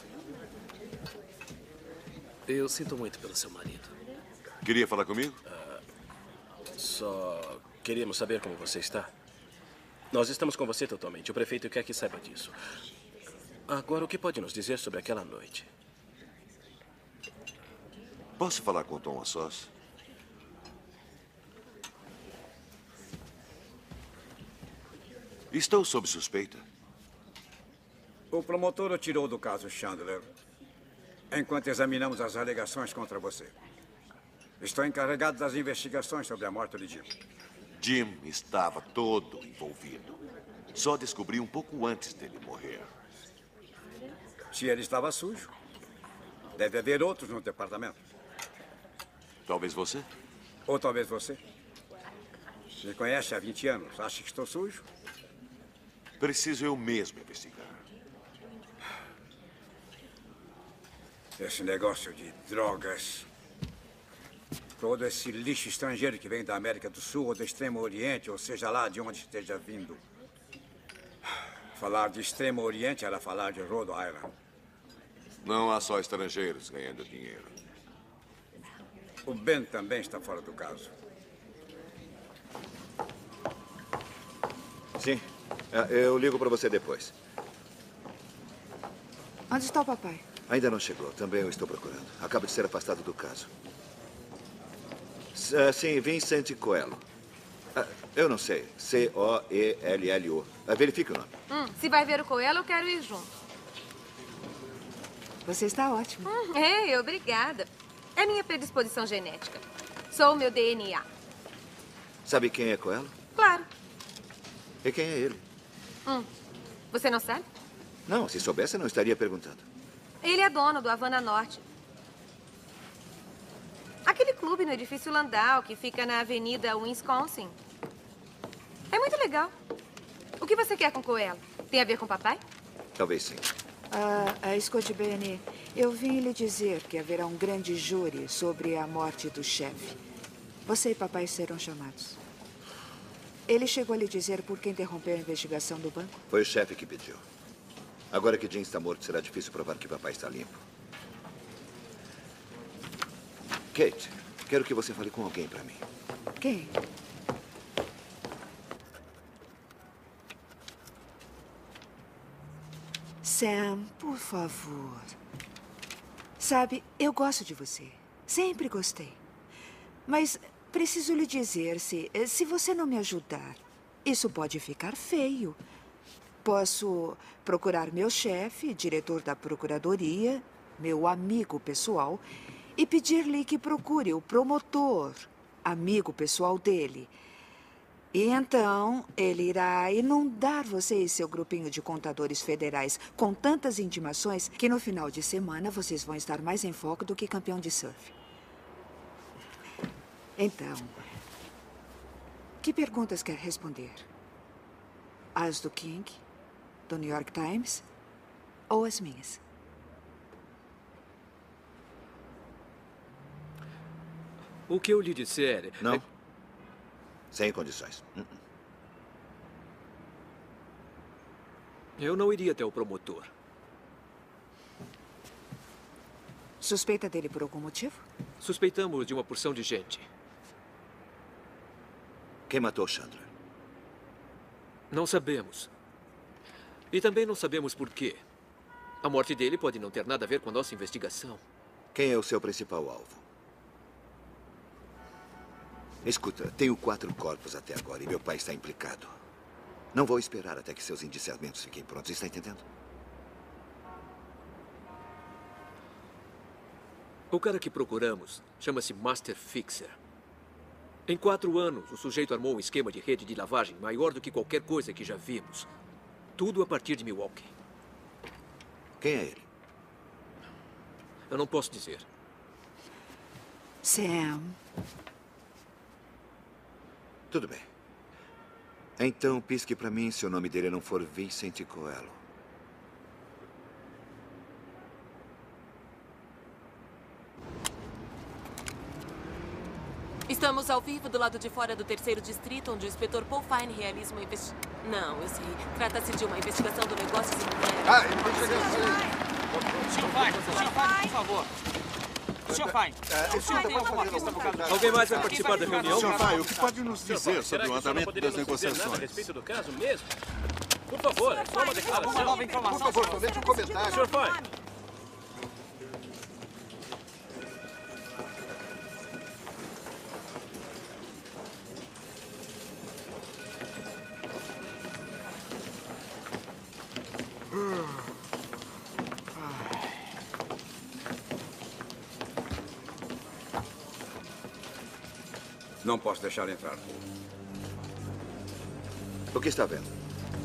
Eu sinto muito pelo seu marido. Queria falar comigo? Uh, só queríamos saber como você está. Nós estamos com você totalmente. O prefeito quer que saiba disso. Agora, o que pode nos dizer sobre aquela noite? Posso falar com o Tom a sós? Estou sob suspeita. O promotor o tirou do caso Chandler enquanto examinamos as alegações contra você. Estou encarregado das investigações sobre a morte de Jim. Jim estava todo envolvido. Só descobri um pouco antes dele morrer. Se ele estava sujo, deve haver outros no departamento. Talvez você? Ou talvez você. Me conhece há vinte anos. Acha que estou sujo? Preciso eu mesmo investigar. Esse negócio de drogas. Todo esse lixo estrangeiro que vem da América do Sul ou do Extremo Oriente, ou seja lá de onde esteja vindo. Falar de Extremo Oriente era falar de Rhode Island. Não há só estrangeiros ganhando dinheiro. O Ben também está fora do caso. Sim. Eu ligo para você depois. Onde está o papai? Ainda não chegou. Também eu estou procurando. Acaba de ser afastado do caso. S- Sim, Vincent Coelho. Ah, Eu não sei. C O E L L O. Ah, Verifique o nome. Hum, se vai ver o Coelho, eu quero ir junto. Você está ótimo. Hum, ei, obrigada. É minha predisposição genética. Sou o meu D N A. Sabe quem é Coelho? Claro. E quem é ele? Hum, você não sabe? Não, se soubesse, eu não estaria perguntando. Ele é dono do Havana Norte. Aquele clube no edifício Landau, que fica na Avenida Wisconsin. É muito legal. O que você quer com Coelho? Tem a ver com o papai? Talvez sim. Ah, ah, escute, Benny. Eu vim lhe dizer que haverá um grande júri sobre a morte do chefe. Você e papai serão chamados. Ele chegou a lhe dizer por que interrompeu a investigação do banco? Foi o chefe que pediu. Agora que Jim está morto, será difícil provar que papai está limpo. Kate, quero que você fale com alguém para mim. Quem? Sam, por favor. Sabe, eu gosto de você. Sempre gostei. Mas preciso lhe dizer, se, se você não me ajudar, isso pode ficar feio. Posso procurar meu chefe, diretor da procuradoria, meu amigo pessoal, e pedir-lhe que procure o promotor, amigo pessoal dele. E então ele irá inundar você e seu grupinho de contadores federais com tantas intimações que no final de semana vocês vão estar mais em foco do que campeão de surf. Então, que perguntas quer responder? As do King, do New York Times ou as minhas? O que eu lhe disser... Não. É... Sem condições. Uh-uh. Eu não iria até o promotor. Suspeita dele por algum motivo? Suspeitamos de uma porção de gente. Quem matou Chandler? Não sabemos. E também não sabemos por quê. A morte dele pode não ter nada a ver com a nossa investigação. Quem é o seu principal alvo? Escuta, tenho quatro corpos até agora e meu pai está implicado. Não vou esperar até que seus indiciamentos fiquem prontos, está entendendo? O cara que procuramos chama-se Master Fixer. Em quatro anos, o sujeito armou um esquema de rede de lavagem maior do que qualquer coisa que já vimos. Tudo a partir de Milwaukee. Quem é ele? Eu não posso dizer. Sam. Tudo bem. Então, pisque para mim se o nome dele não for Vincent Coelho. Estamos ao vivo do lado de fora do terceiro distrito, onde o inspetor Paul Fine realiza uma investigação. Não, eu sei. Trata-se de uma investigação do negócio imobiliário. Ah, ele vai chegar. Senhor Fine, senhor Fine, por favor. Senhor Fine, o senhor tem alguma questão por causa... Alguém mais vai participar da reunião? Senhor Fine, o que pode nos dizer sobre o andamento das A negociações? respeito do caso mesmo? Por favor, é só uma declaração. Alguma nova informação? Por favor, somente um comentário. senhor Fine. Não posso deixar entrar. O que está vendo?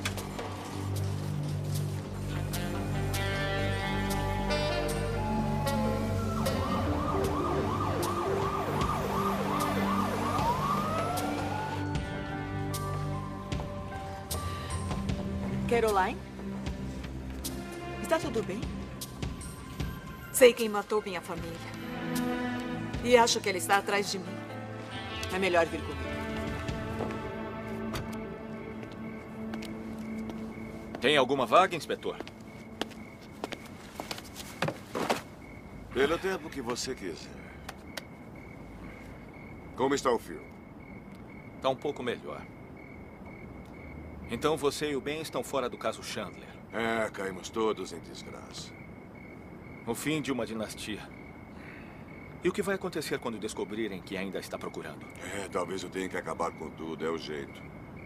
Caroline? Está tudo bem? Sei quem matou minha família. E acho que ele está atrás de mim. É melhor vir comigo. Tem alguma vaga, inspetor? Pelo tempo que você quiser. Como está o fio? Está um pouco melhor. Então você e o Ben estão fora do caso Chandler. É, caímos todos em desgraça. O fim de uma dinastia. E o que vai acontecer quando descobrirem que ainda está procurando? É, talvez eu tenha que acabar com tudo, é o jeito.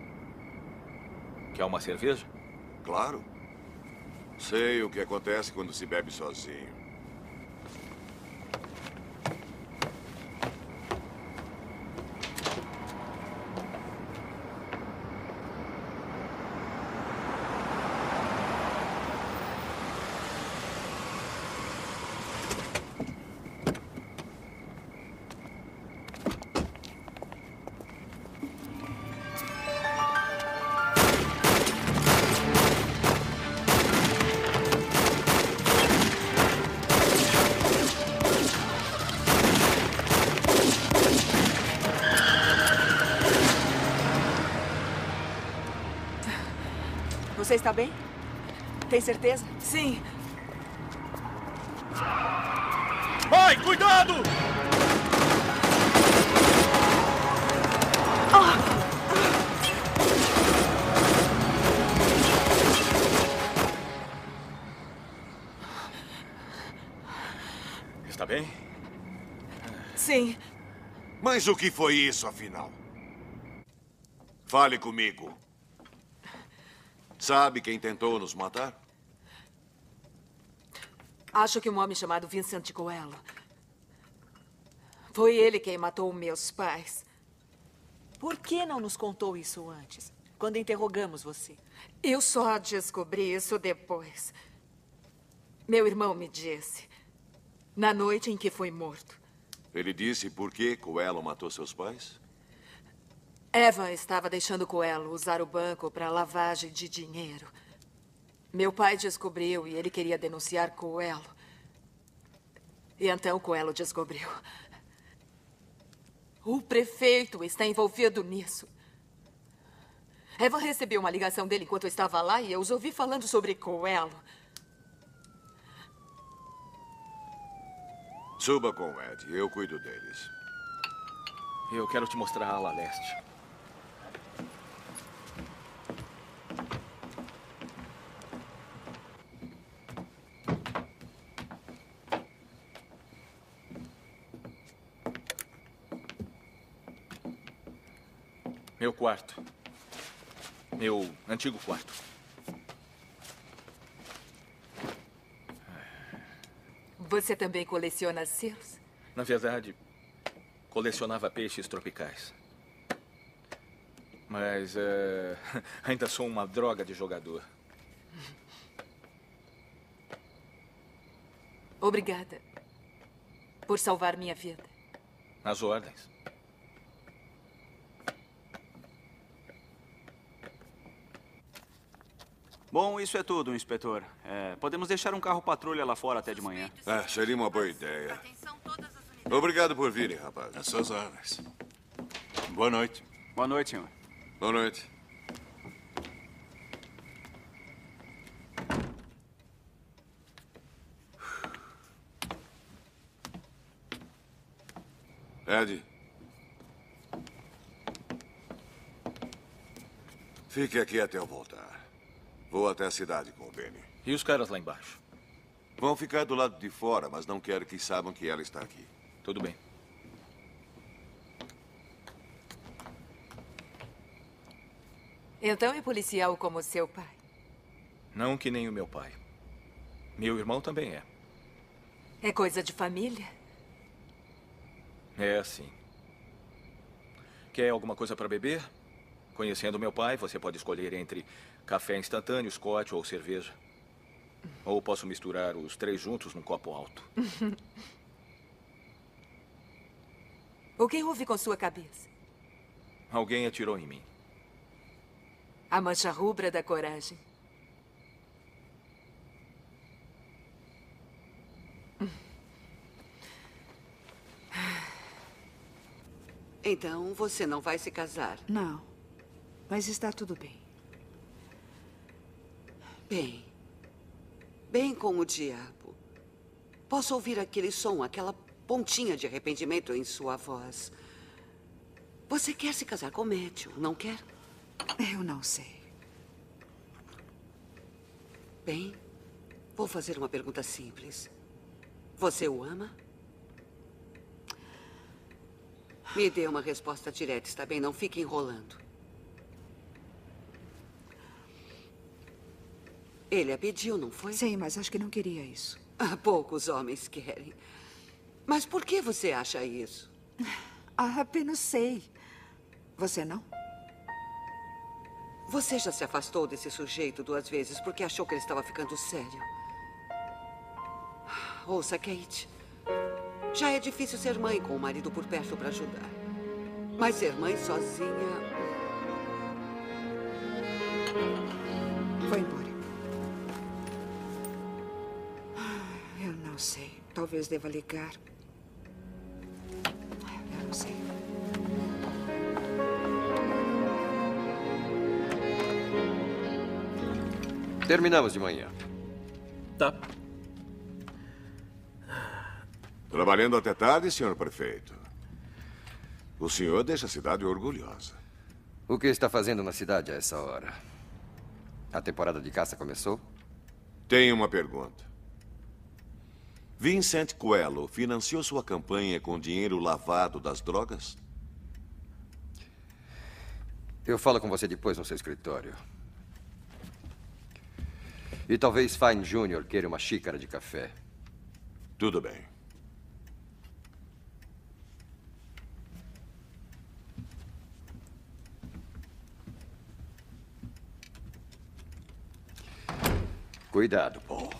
Quer uma cerveja? Claro. Sei o que acontece quando se bebe sozinho. Você está bem? Tem certeza? Sim. Vai, cuidado! Está bem? Sim. Mas o que foi isso, afinal? Fale comigo. Sabe quem tentou nos matar? Acho que um homem chamado Vincent Coelho. Foi ele quem matou meus pais. Por que não nos contou isso antes, quando interrogamos você? Eu só descobri isso depois. Meu irmão me disse. Na noite em que foi morto. Ele disse por que Coelho matou seus pais? Eva estava deixando Coelho usar o banco para lavagem de dinheiro. Meu pai descobriu e ele queria denunciar Coelho. E então Coelho descobriu. O prefeito está envolvido nisso. Evan recebeu uma ligação dele enquanto eu estava lá e eu os ouvi falando sobre Coelho. Suba com o Ed. Eu cuido deles. Eu quero te mostrar a ala leste. Meu quarto. Meu antigo quarto. Você também coleciona selos? Na verdade, colecionava peixes tropicais. Mas é, ainda sou uma droga de jogador. Obrigada por salvar minha vida. As ordens. Bom, isso é tudo, inspetor. É, podemos deixar um carro patrulha lá fora até de manhã. Ah, seria uma boa ideia. Obrigado por virem, rapaz. Às suas ordens. Boa noite. Boa noite, senhor. Boa noite. Ed. Fique aqui até eu voltar. Vou até a cidade com o Benny. E os caras lá embaixo? Vão ficar do lado de fora, mas não quero que saibam que ela está aqui. Tudo bem. Então é policial como seu pai? Não que nem o meu pai. Meu irmão também é. É coisa de família? É assim. Quer alguma coisa para beber? Conhecendo meu pai, você pode escolher entre café instantâneo, scotch ou cerveja. Ou posso misturar os três juntos num copo alto. O que houve com sua cabeça? Alguém atirou em mim. A mancha rubra da coragem. Então, você não vai se casar? Não. Mas está tudo bem. Bem. Bem com o diabo. Posso ouvir aquele som, aquela pontinha de arrependimento em sua voz. Você quer se casar com Matthew, não quer? Eu não sei. Bem, vou fazer uma pergunta simples. Você o ama? Me dê uma resposta direta, está bem? Não fique enrolando. Ele a pediu, não foi? Sim, mas acho que não queria isso. Ah, poucos homens querem. Mas por que você acha isso? Ah, apenas sei. Você não? Você já se afastou desse sujeito duas vezes porque achou que ele estava ficando sério. Ouça, Kate. Já é difícil ser mãe com o marido por perto para ajudar. Mas ser mãe sozinha... Foi embora. Eu não sei. Talvez deva ligar. Eu não sei. Terminamos de manhã. Tá. Trabalhando até tarde, senhor prefeito. O senhor deixa a cidade orgulhosa. O que está fazendo na cidade a essa hora? A temporada de caça começou? Tenho uma pergunta. Vincent Coelho financiou sua campanha com dinheiro lavado das drogas? Eu falo com você depois no seu escritório. E talvez Fine Júnior queira uma xícara de café. Tudo bem. Cuidado, Paul.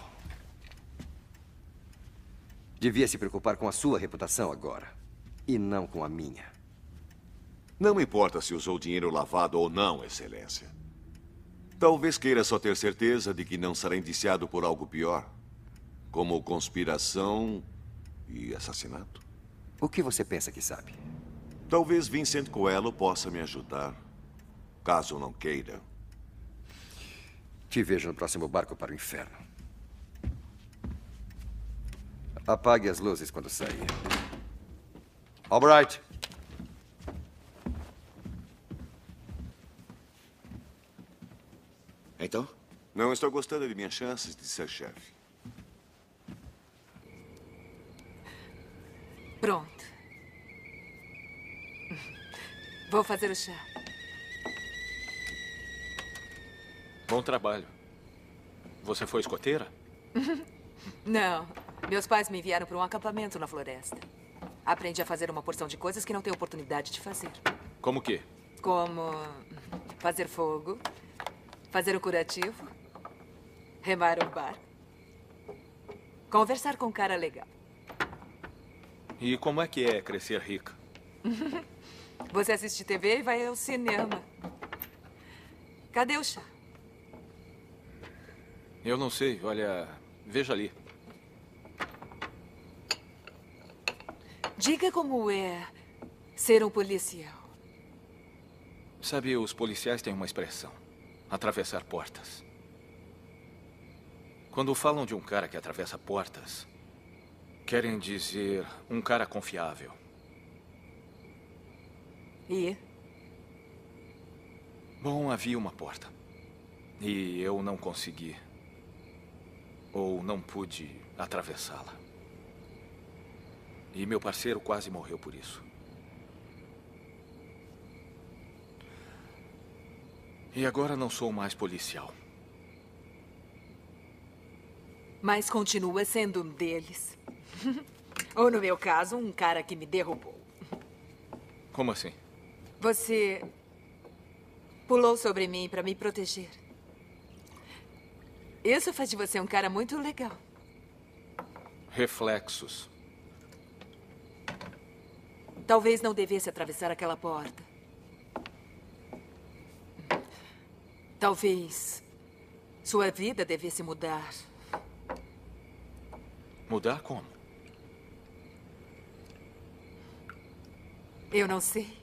Devia se preocupar com a sua reputação agora, e não com a minha. Não me importa se usou dinheiro lavado ou não, Excelência. Talvez queira só ter certeza de que não será indiciado por algo pior, como conspiração e assassinato. O que você pensa que sabe? Talvez Vincent Coelho possa me ajudar. Caso não queira. Te vejo no próximo barco para o inferno. Apague as luzes quando sair. Albright. Então? Não estou gostando de minhas chances de ser chefe. Pronto. Vou fazer o chá. Bom trabalho. Você foi escoteira? Não. Meus pais me enviaram para um acampamento na floresta. Aprendi a fazer uma porção de coisas que não tenho oportunidade de fazer. Como o quê? Como fazer fogo, fazer o curativo, remar o barco, conversar com um cara legal. E como é que é crescer rica? Você assiste T V e vai ao cinema. Cadê o chá? Eu não sei. Olha, veja ali. Diga como é ser um policial. Sabe, os policiais têm uma expressão. Atravessar portas. Quando falam de um cara que atravessa portas, querem dizer um cara confiável. E? Bom, havia uma porta. E eu não consegui. Ou não pude atravessá-la. E meu parceiro quase morreu por isso. E agora não sou mais policial. Mas continua sendo um deles. Ou, no meu caso, um cara que me derrubou. Como assim? Você pulou sobre mim para me proteger. Isso faz de você um cara muito legal. Reflexos. Talvez não devesse atravessar aquela porta. Talvez sua vida devesse mudar. Mudar como? Eu não sei.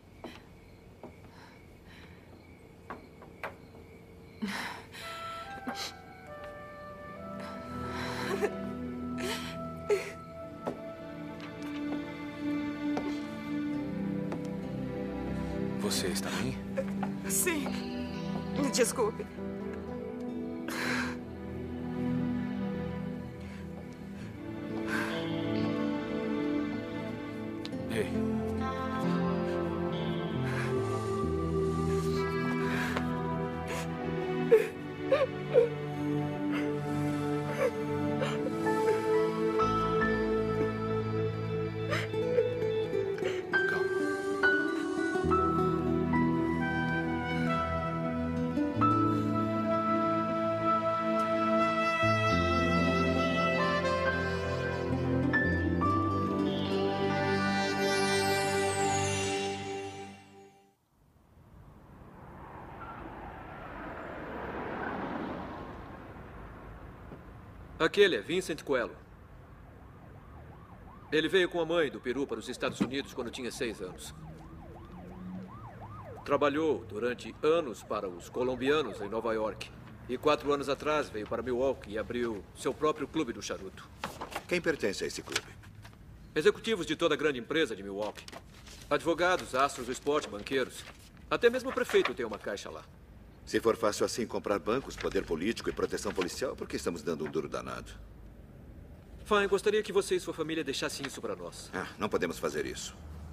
Você está bem? Sim. Desculpe. Ei. Aquele é Vincent Coelho. Ele veio com a mãe do Peru para os Estados Unidos quando tinha seis anos. Trabalhou durante anos para os colombianos em Nova York. E quatro anos atrás veio para Milwaukee e abriu seu próprio clube do charuto. Quem pertence a esse clube? Executivos de toda a grande empresa de Milwaukee. Advogados, astros do esporte, banqueiros. Até mesmo o prefeito tem uma caixa lá. Se for fácil assim comprar bancos, poder político e proteção policial, por que estamos dando um duro danado? Fine, gostaria que você e sua família deixassem isso para nós. Ah, não podemos fazer isso.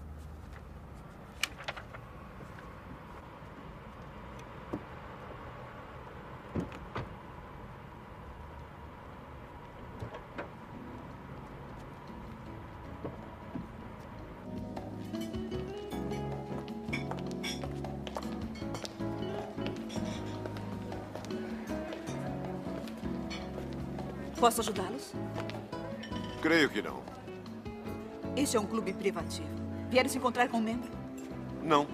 Posso ajudá-los? Creio que não. Este é um clube privativo. Vieram se encontrar com um membro? Não.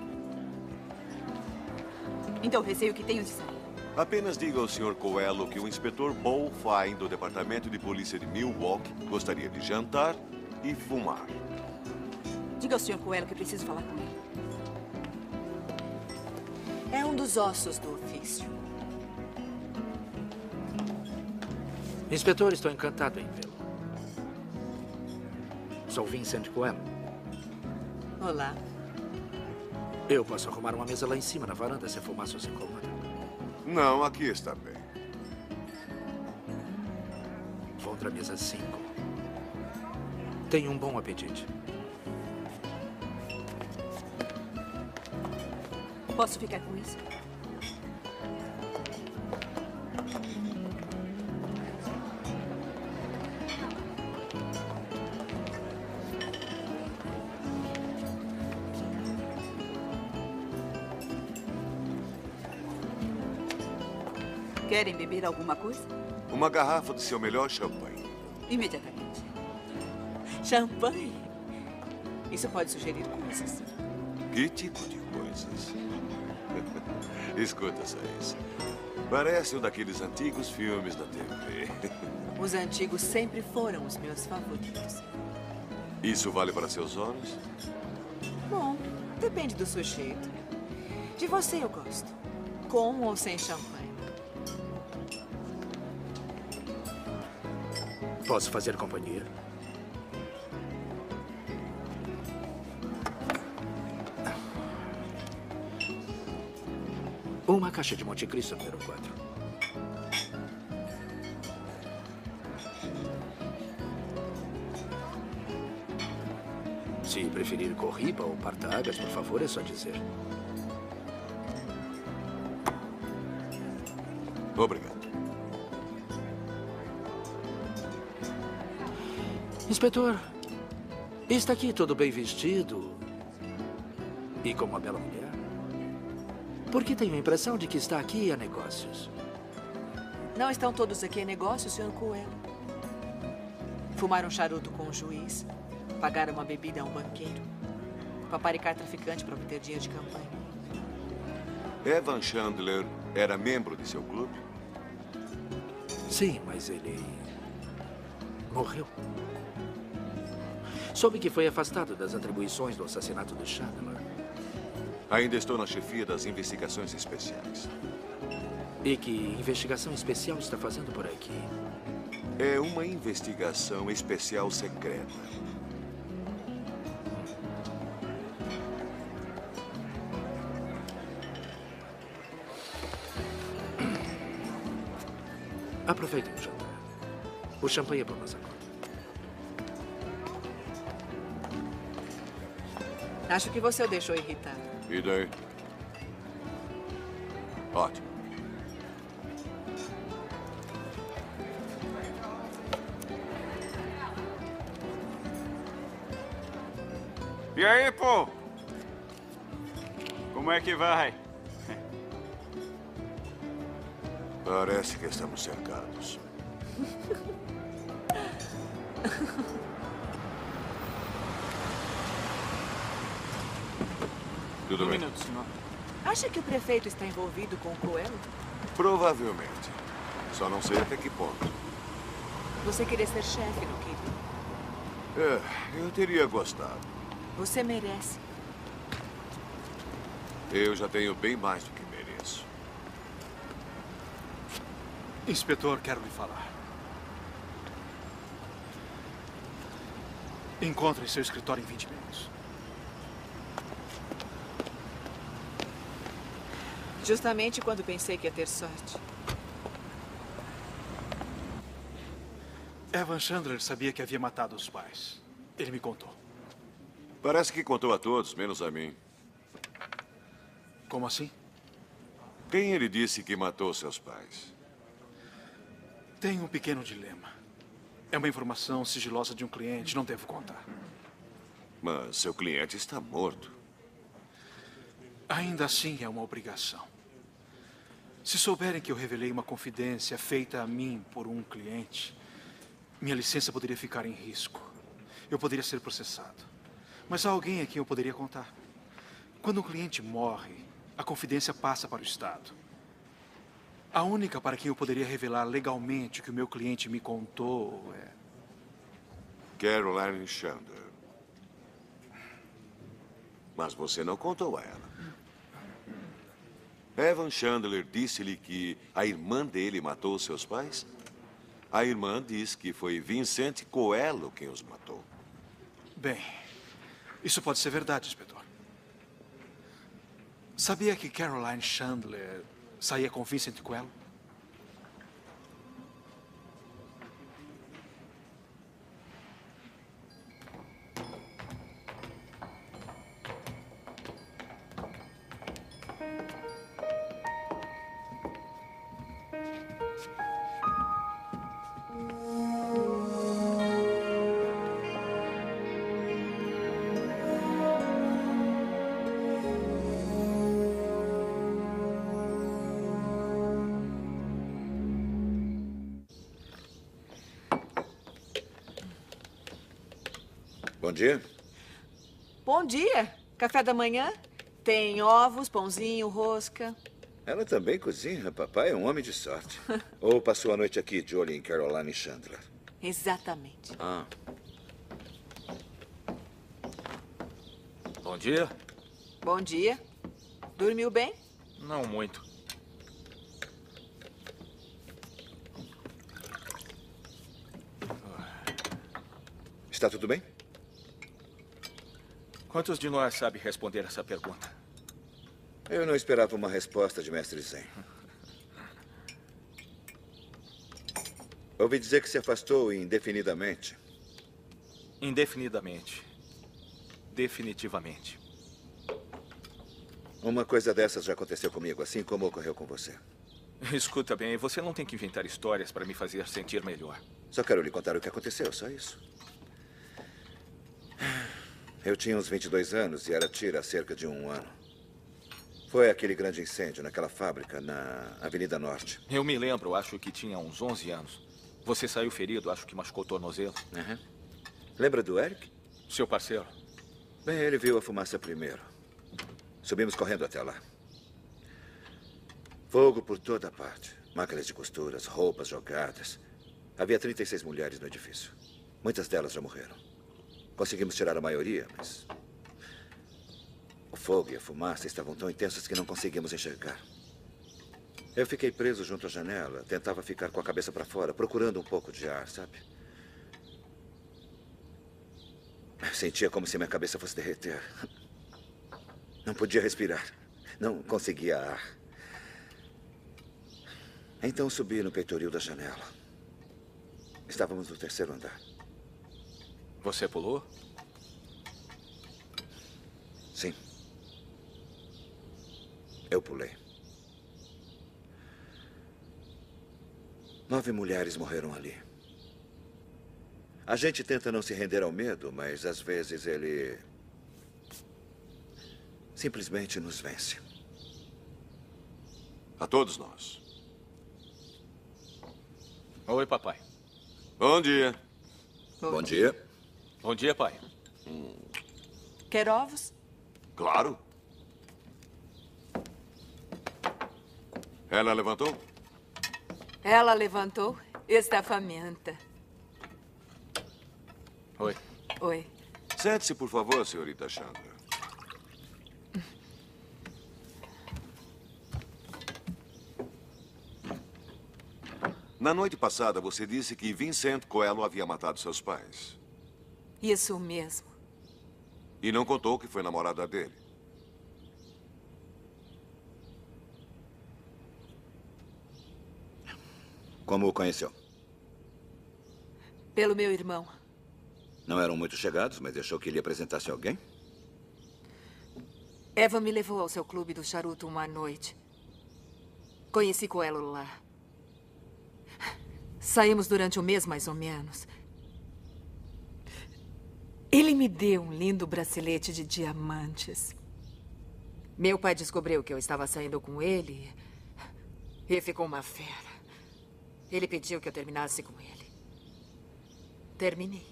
Então receio que tenho de sair. Apenas diga ao senhor Coelho que o inspetor Paul Fine do Departamento de Polícia de Milwaukee gostaria de jantar e fumar. Diga ao senhor Coelho que preciso falar com ele. É um dos ossos do ofício. Inspetor, estou encantado em vê-lo. Sou Vincent Coelho. Olá. Eu posso arrumar uma mesa lá em cima, na varanda, se a fumaça se incomoda. Não, aqui está bem. Vou para a mesa cinco. Tenha um bom apetite. Posso ficar com isso? Querem beber alguma coisa? Uma garrafa do seu melhor champanhe. Imediatamente. Champanhe? Isso pode sugerir coisas. Que tipo de coisas? Escuta, Saís. Parece um daqueles antigos filmes da T V. Os antigos sempre foram os meus favoritos. Isso vale para seus olhos? Bom, depende do sujeito. De você eu gosto. Com ou sem champanhe. Posso fazer companhia? Uma caixa de Monte Cristo número quatro. Se preferir Corriba ou Partagas, por favor, é só dizer. Obrigado. Inspetor, está aqui todo bem vestido e com uma bela mulher? Porque tenho a impressão de que está aqui a negócios. Não estão todos aqui em negócio, senhor Coelho. Fumaram charuto com o juiz, pagaram uma bebida a um banqueiro, paparicar traficante para obter dinheiro de campanha. Evan Chandler era membro de seu clube? Sim, mas ele morreu. Soube que foi afastado das atribuições do assassinato de Chandler. Ainda estou na chefia das investigações especiais. E que investigação especial está fazendo por aqui? É uma investigação especial secreta. Aproveitem o jantar. O champanhe é por nossa conta. Acho que você o deixou irritado. E daí? Ótimo. E aí, pô? Como é que vai? Parece que estamos cercados. Tudo um bem? minuto, senhor. Acha que o prefeito está envolvido com o Coelho? Provavelmente. Só não sei até que ponto. Você queria ser chefe, não queria? É, eu teria gostado. Você merece. Eu já tenho bem mais do que mereço. Inspetor, quero lhe falar. Encontre seu escritório em vinte minutos. Justamente quando pensei que ia ter sorte. Evan Chandler sabia que havia matado os pais. Ele me contou. Parece que contou a todos, menos a mim. Como assim? Quem ele disse que matou seus pais? Tenho um pequeno dilema. É uma informação sigilosa de um cliente, não devo contar. Mas seu cliente está morto. Ainda assim é uma obrigação. Se souberem que eu revelei uma confidência feita a mim por um cliente, minha licença poderia ficar em risco. Eu poderia ser processado. Mas há alguém a quem eu poderia contar. Quando um cliente morre, a confidência passa para o Estado. A única para quem eu poderia revelar legalmente o que o meu cliente me contou é... Caroline Chandler. Mas você não contou a ela. Evan Chandler disse-lhe que a irmã dele matou seus pais? A irmã diz que foi Vincent Coelho quem os matou. Bem, isso pode ser verdade, inspetor. Sabia que Caroline Chandler saía com Vincent Coelho? Bom dia. Bom dia. Café da manhã? Tem ovos, pãozinho, rosca. Ela também cozinha. Papai é um homem de sorte. Ou passou a noite aqui de olho em Caroline Chandler? Exatamente. Ah. Bom dia. Bom dia. Dormiu bem? Não muito. Está tudo bem? Quantos de nós sabe responder essa pergunta? Eu não esperava uma resposta de Mestre Zen. Ouvi dizer que se afastou indefinidamente. Indefinidamente. Definitivamente. Uma coisa dessas já aconteceu comigo, assim como ocorreu com você. Escuta bem, você não tem que inventar histórias para me fazer sentir melhor. Só quero lhe contar o que aconteceu, só isso. Eu tinha uns vinte e dois anos e era tira há cerca de um ano. Foi aquele grande incêndio naquela fábrica na Avenida Norte. Eu me lembro, acho que tinha uns onze anos. Você saiu ferido, acho que machucou o tornozelo. Uhum. Lembra do Eric? Seu parceiro. Bem, ele viu a fumaça primeiro. Subimos correndo até lá. Fogo por toda parte. Máquinas de costuras, roupas jogadas. Havia trinta e seis mulheres no edifício. Muitas delas já morreram. Conseguimos tirar a maioria, mas... o fogo e a fumaça estavam tão intensos que não conseguimos enxergar. Eu fiquei preso junto à janela. Tentava ficar com a cabeça para fora, procurando um pouco de ar, sabe? Sentia como se minha cabeça fosse derreter. Não podia respirar. Não conseguia ar. Então subi no peitoril da janela. Estávamos no terceiro andar. Você pulou? Sim. Eu pulei. Nove mulheres morreram ali. A gente tenta não se render ao medo, mas às vezes ele simplesmente nos vence. A todos nós. Oi, papai. Bom dia. Bom dia. Bom dia, pai. Hum. Quer ovos? Claro. Ela levantou? Ela levantou. Está faminta. Oi. Oi. Sente-se, por favor, senhorita Chandler. Na noite passada, você disse que Vincent Coelho havia matado seus pais. Isso mesmo. E não contou que foi namorada dele. Como o conheceu? Pelo meu irmão. Não eram muito chegados, mas deixou que lhe apresentasse alguém? Eva me levou ao seu clube do charuto uma noite. Conheci Coelho lá. Saímos durante um mês, mais ou menos. Ele me deu um lindo bracelete de diamantes. Meu pai descobriu que eu estava saindo com ele e ficou uma fera. Ele pediu que eu terminasse com ele. Terminei.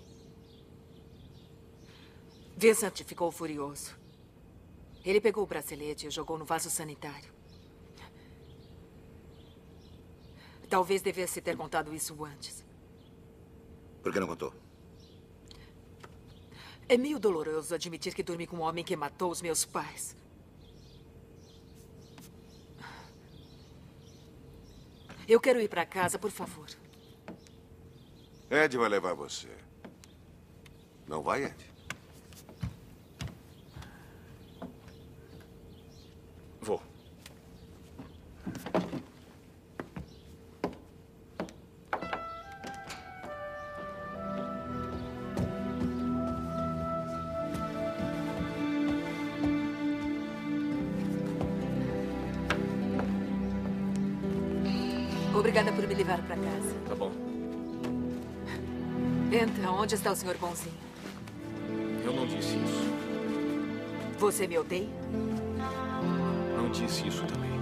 Vincent ficou furioso. Ele pegou o bracelete e jogou no vaso sanitário. Talvez devesse ter contado isso antes. Por que não contou? É meio doloroso admitir que dormi com um homem que matou os meus pais. Eu quero ir para casa, por favor. Ed vai levar você. Não vai, Ed? Vou. Obrigada por me levar para casa. Tá bom. Então, onde está o senhor bonzinho? Eu não disse isso. Você me odeia? Não disse isso também.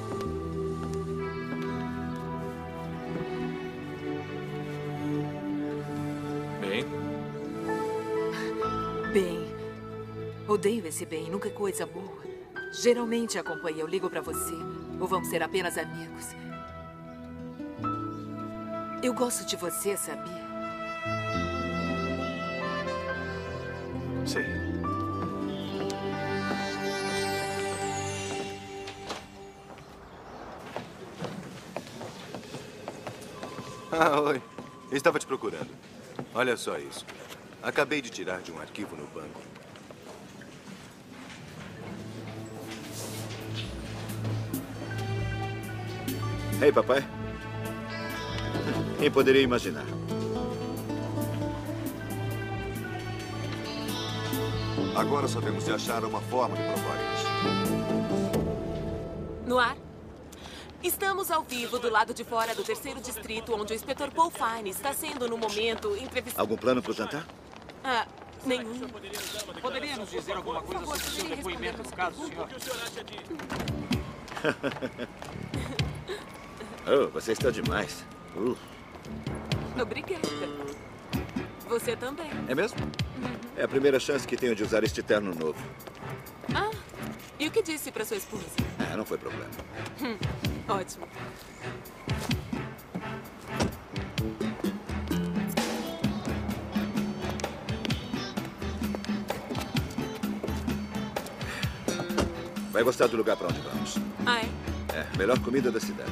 Bem? Bem. Odeio esse bem, nunca é coisa boa. Geralmente acompanho, eu ligo para você. Ou vamos ser apenas amigos. Eu gosto de você, sabia? Sei. Ah, oi. Eu estava te procurando. Olha só isso. Acabei de tirar de um arquivo no banco. Ei, papai. Quem poderia imaginar? Agora só temos de achar uma forma de provar isso. No ar? Estamos ao vivo do lado de fora do terceiro distrito, onde o inspetor Paul Fine está sendo, no momento, entrevistado. Algum plano para o jantar? Ah, nenhum. Poderia nos dizer alguma coisa sobre o seu depoimento no caso, senhor? Oh, você está demais. Uh. Obrigada. Você também. É mesmo? É a primeira chance que tenho de usar este terno novo. Ah, e o que disse para sua esposa? Ah, não foi problema. Hum, ótimo. Vai gostar do lugar para onde vamos. Ah, é? É, melhor comida da cidade.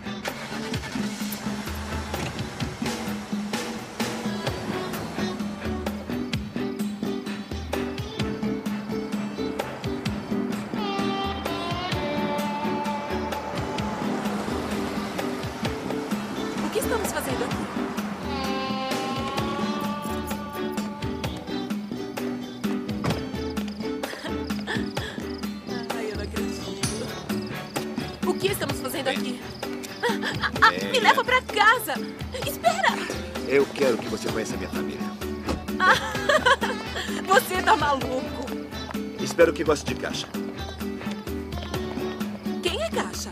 O que estamos fazendo aqui? Ai, eu não acredito. O que estamos fazendo aqui? Ah, ah, Bem. me leva pra casa! Espera! Eu quero que você conheça a minha família. Ah, você tá maluco? Espero que goste de caixa. Quem é Caixa?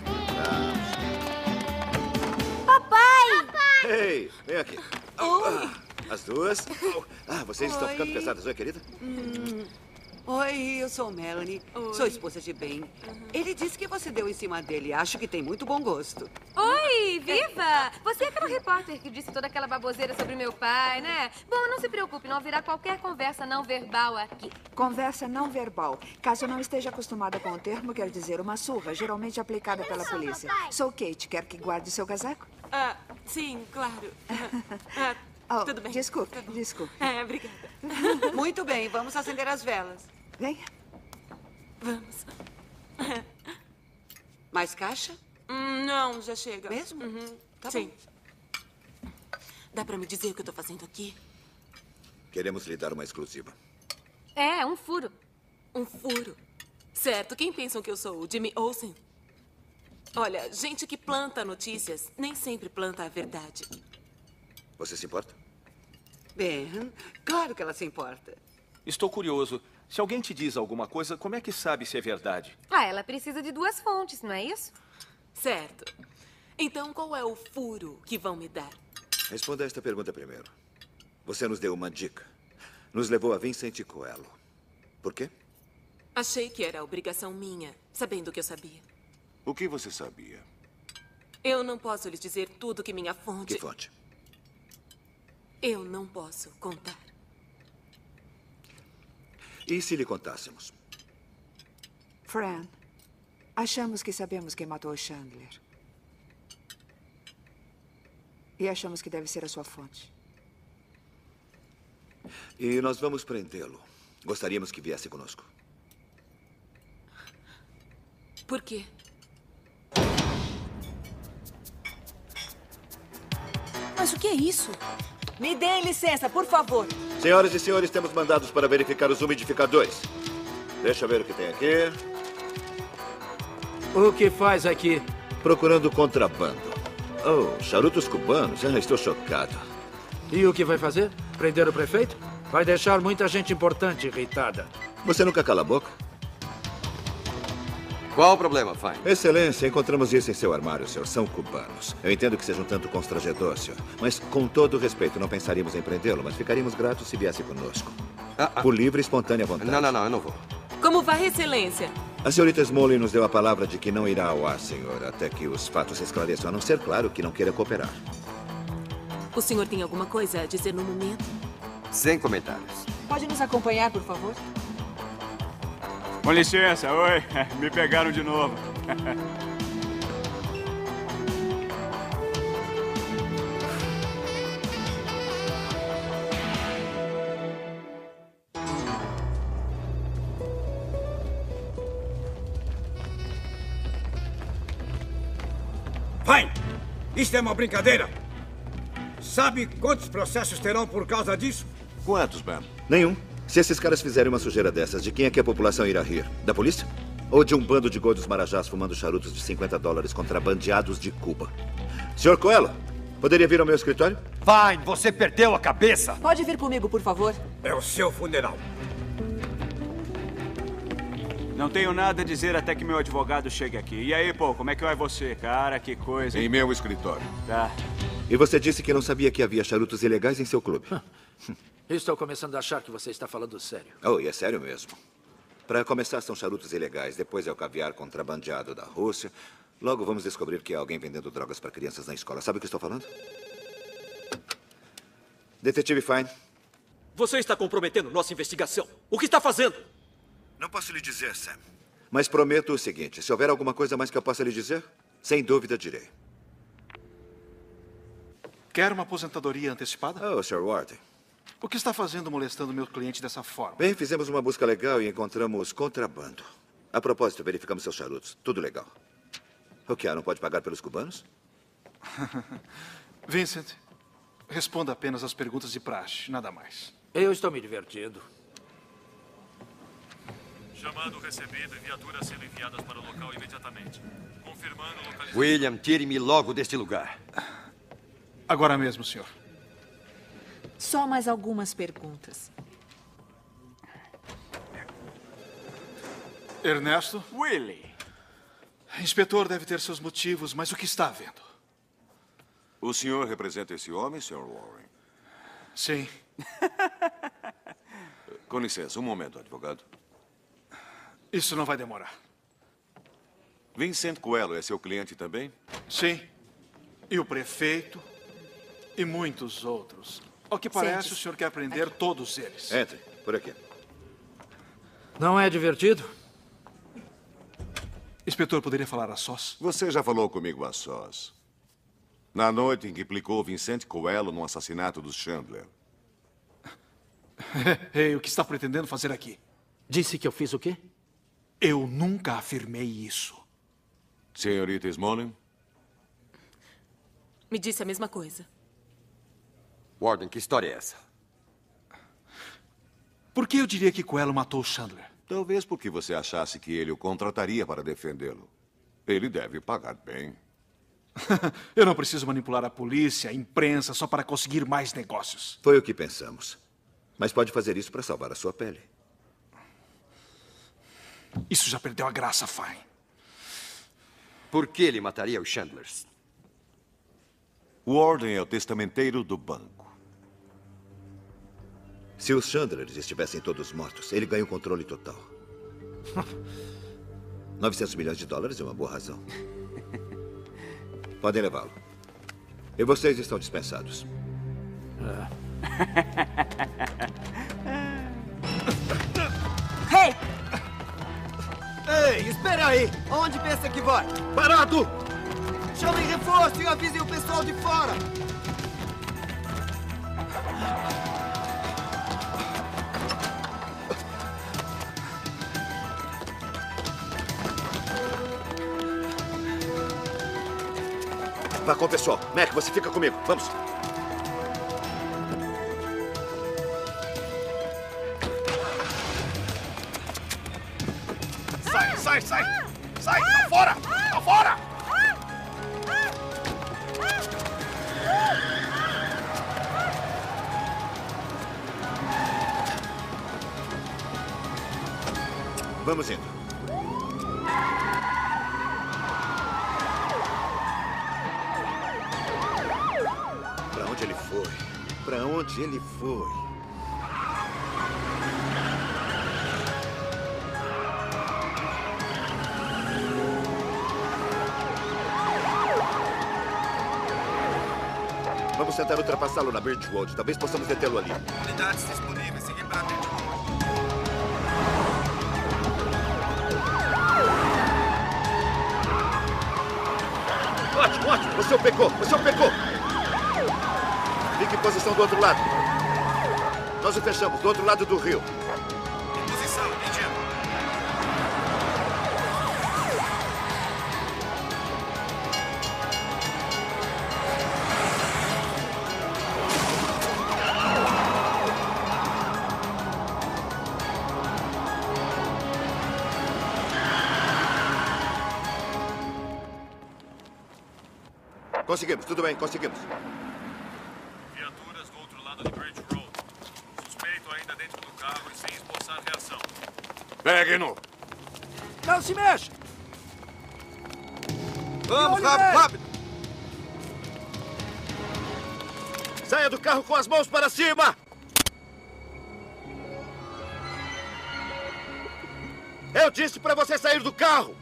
Papai! Ei, vem aqui. Oi. As duas. Ah, vocês estão Oi. ficando pesadas, oi, querida? Hum. Oi, eu sou Melanie. Oi. Sou esposa de Ben. Ele disse que você deu em cima dele. Acho que tem muito bom gosto. Oi, viva! Você é aquela repórter que disse toda aquela baboseira sobre meu pai, né? Bom, não se preocupe, não virá qualquer conversa não verbal aqui. Conversa não verbal. Caso não esteja acostumada com o termo, quer dizer uma surra, geralmente aplicada pela polícia. Sou Kate. Quer que guarde seu casaco? Ah, sim, claro. Ah, Oh, tudo bem. Desculpe, desculpe. É, obrigada. Muito bem, vamos acender as velas. Venha. Vamos. Mais caixa? Hum, não, já chega. Mesmo? Uhum. Tá Sim. Dá pra me dizer o que eu tô fazendo aqui? Queremos lhe dar uma exclusiva. É, um furo. Um furo. Certo. Quem pensam que eu sou? O Jimmy Olsen? Olha, gente que planta notícias nem sempre planta a verdade. Você se importa? Ben, claro que ela se importa. Estou curioso. Se alguém te diz alguma coisa, como é que sabe se é verdade? Ah, ela precisa de duas fontes, não é isso? Certo. Então, qual é o furo que vão me dar? Responda esta pergunta primeiro. Você nos deu uma dica. Nos levou a Vincent Coelho. Por quê? Achei que era obrigação minha, sabendo que eu sabia. O que você sabia? Eu não posso lhes dizer tudo que minha fonte... Que fonte? Eu não posso contar. E se lhe contássemos? Fran, achamos que sabemos quem matou o Chandler. E achamos que deve ser a sua fonte. E nós vamos prendê-lo. Gostaríamos que viesse conosco. Por quê? Mas o que é isso? Me deem licença, por favor. Senhoras e senhores, temos mandados para verificar os umidificadores. Deixa eu ver o que tem aqui. O que faz aqui? Procurando contrabando. Oh, charutos cubanos? Ah, estou chocado. E o que vai fazer? Prender o prefeito? Vai deixar muita gente importante irritada. Você nunca cala a boca? Qual o problema, Fine? Excelência, encontramos isso em seu armário, senhor. São cubanos. Eu entendo que seja um tanto constrangedor, senhor. Mas, com todo respeito, não pensaríamos em prendê-lo, mas ficaríamos gratos se viesse conosco. Ah, ah. Por livre e espontânea vontade. Não, não, não, eu não vou. Como vai, Excelência? A senhorita Smolin nos deu a palavra de que não irá ao ar, senhor, até que os fatos se esclareçam, a não ser, claro, que não queira cooperar. O senhor tem alguma coisa a dizer no momento? Sem comentários. Pode nos acompanhar, por favor? Com licença, oi. Me pegaram de novo. Fine! Isto é uma brincadeira! Sabe quantos processos terão por causa disso? Quantos, Ben? Nenhum. Se esses caras fizerem uma sujeira dessas, de quem é que a população irá rir? Da polícia? Ou de um bando de gordos marajás fumando charutos de cinquenta dólares contrabandeados de Cuba? senhor Coelho, poderia vir ao meu escritório? Fine, você perdeu a cabeça! Pode vir comigo, por favor? É o seu funeral. Não tenho nada a dizer até que meu advogado chegue aqui. E aí, pô, como é que vai você? Cara, que coisa. Em meu escritório. Tá. E você disse que não sabia que havia charutos ilegais em seu clube. Estou começando a achar que você está falando sério. Oh, e é sério mesmo. Para começar, são charutos ilegais. Depois é o caviar contrabandeado da Rússia. Logo vamos descobrir que há alguém vendendo drogas para crianças na escola. Sabe o que estou falando? Detetive Fine. Você está comprometendo nossa investigação. O que está fazendo? Não posso lhe dizer, Sam. Mas prometo o seguinte. Se houver alguma coisa mais que eu possa lhe dizer, sem dúvida direi. Quer uma aposentadoria antecipada? Oh, senhor Warden. O que está fazendo molestando meu cliente dessa forma? Bem, fizemos uma busca legal e encontramos contrabando. A propósito, verificamos seus charutos. Tudo legal. O que há? Não pode pagar pelos cubanos? Vincent, responda apenas as perguntas de praxe, nada mais. Eu estou me divertindo. Chamado recebido e viaturas sendo enviadas para o local imediatamente. Confirmando localização. William, tire-me logo deste lugar. Agora mesmo, senhor. Só mais algumas perguntas. Ernesto? Willie. Inspetor deve ter seus motivos, mas o que está vendo? O senhor representa esse homem, senhor Warren? Sim. Com licença, um momento, advogado. Isso não vai demorar. Vincent Coelho é seu cliente também? Sim. E o prefeito e muitos outros. Ao que parece, Sente-se. o senhor quer prender todos eles. Entre, por aqui. Não é divertido? Inspetor, poderia falar a sós? Você já falou comigo a sós. Na noite em que implicou Vincent Coelho no assassinato dos Chandler. Ei, o que está pretendendo fazer aqui? Disse que eu fiz o quê? Eu nunca afirmei isso. Senhorita Smolin? Me disse a mesma coisa. Warden, que história é essa? Por que eu diria que Coelho matou o Chandler? Talvez porque você achasse que ele o contrataria para defendê-lo. Ele deve pagar bem. Eu não preciso manipular a polícia, a imprensa, só para conseguir mais negócios. Foi o que pensamos. Mas pode fazer isso para salvar a sua pele. Isso já perdeu a graça, Fine. Por que ele mataria os Chandlers? Warden é o testamenteiro do banco. Se os Chandlers estivessem todos mortos, ele ganha o controle total. novecentos milhões de dólares é uma boa razão. Podem levá-lo. E vocês estão dispensados. onde pensa que vai? Parado! Chamem reforço e avisem o pessoal de fora! Vá com o pessoal. Mac, você fica comigo. Vamos. Sai, sai, sai! Sai! Tá fora! Tá fora! Vamos indo. Pra onde ele foi? Pra onde ele foi? Vamos tentar ultrapassá-lo na Bridge Road. Talvez possamos detê-lo ali. Unidades disponíveis. Seguir para a Bridge Road. Ótimo, ótimo. Você o pegou. Você o pegou. Fique em posição do outro lado. Nós o fechamos do outro lado do rio. Em posição, entendido. Conseguimos, tudo bem, conseguimos. Viaturas do outro lado de Bridge Road. Suspeito ainda dentro do carro e sem esboçar reação. Pegue-no! Não se mexa! Vamos, rápido, rápido! Saia do carro com as mãos para cima! Eu disse para você sair do carro!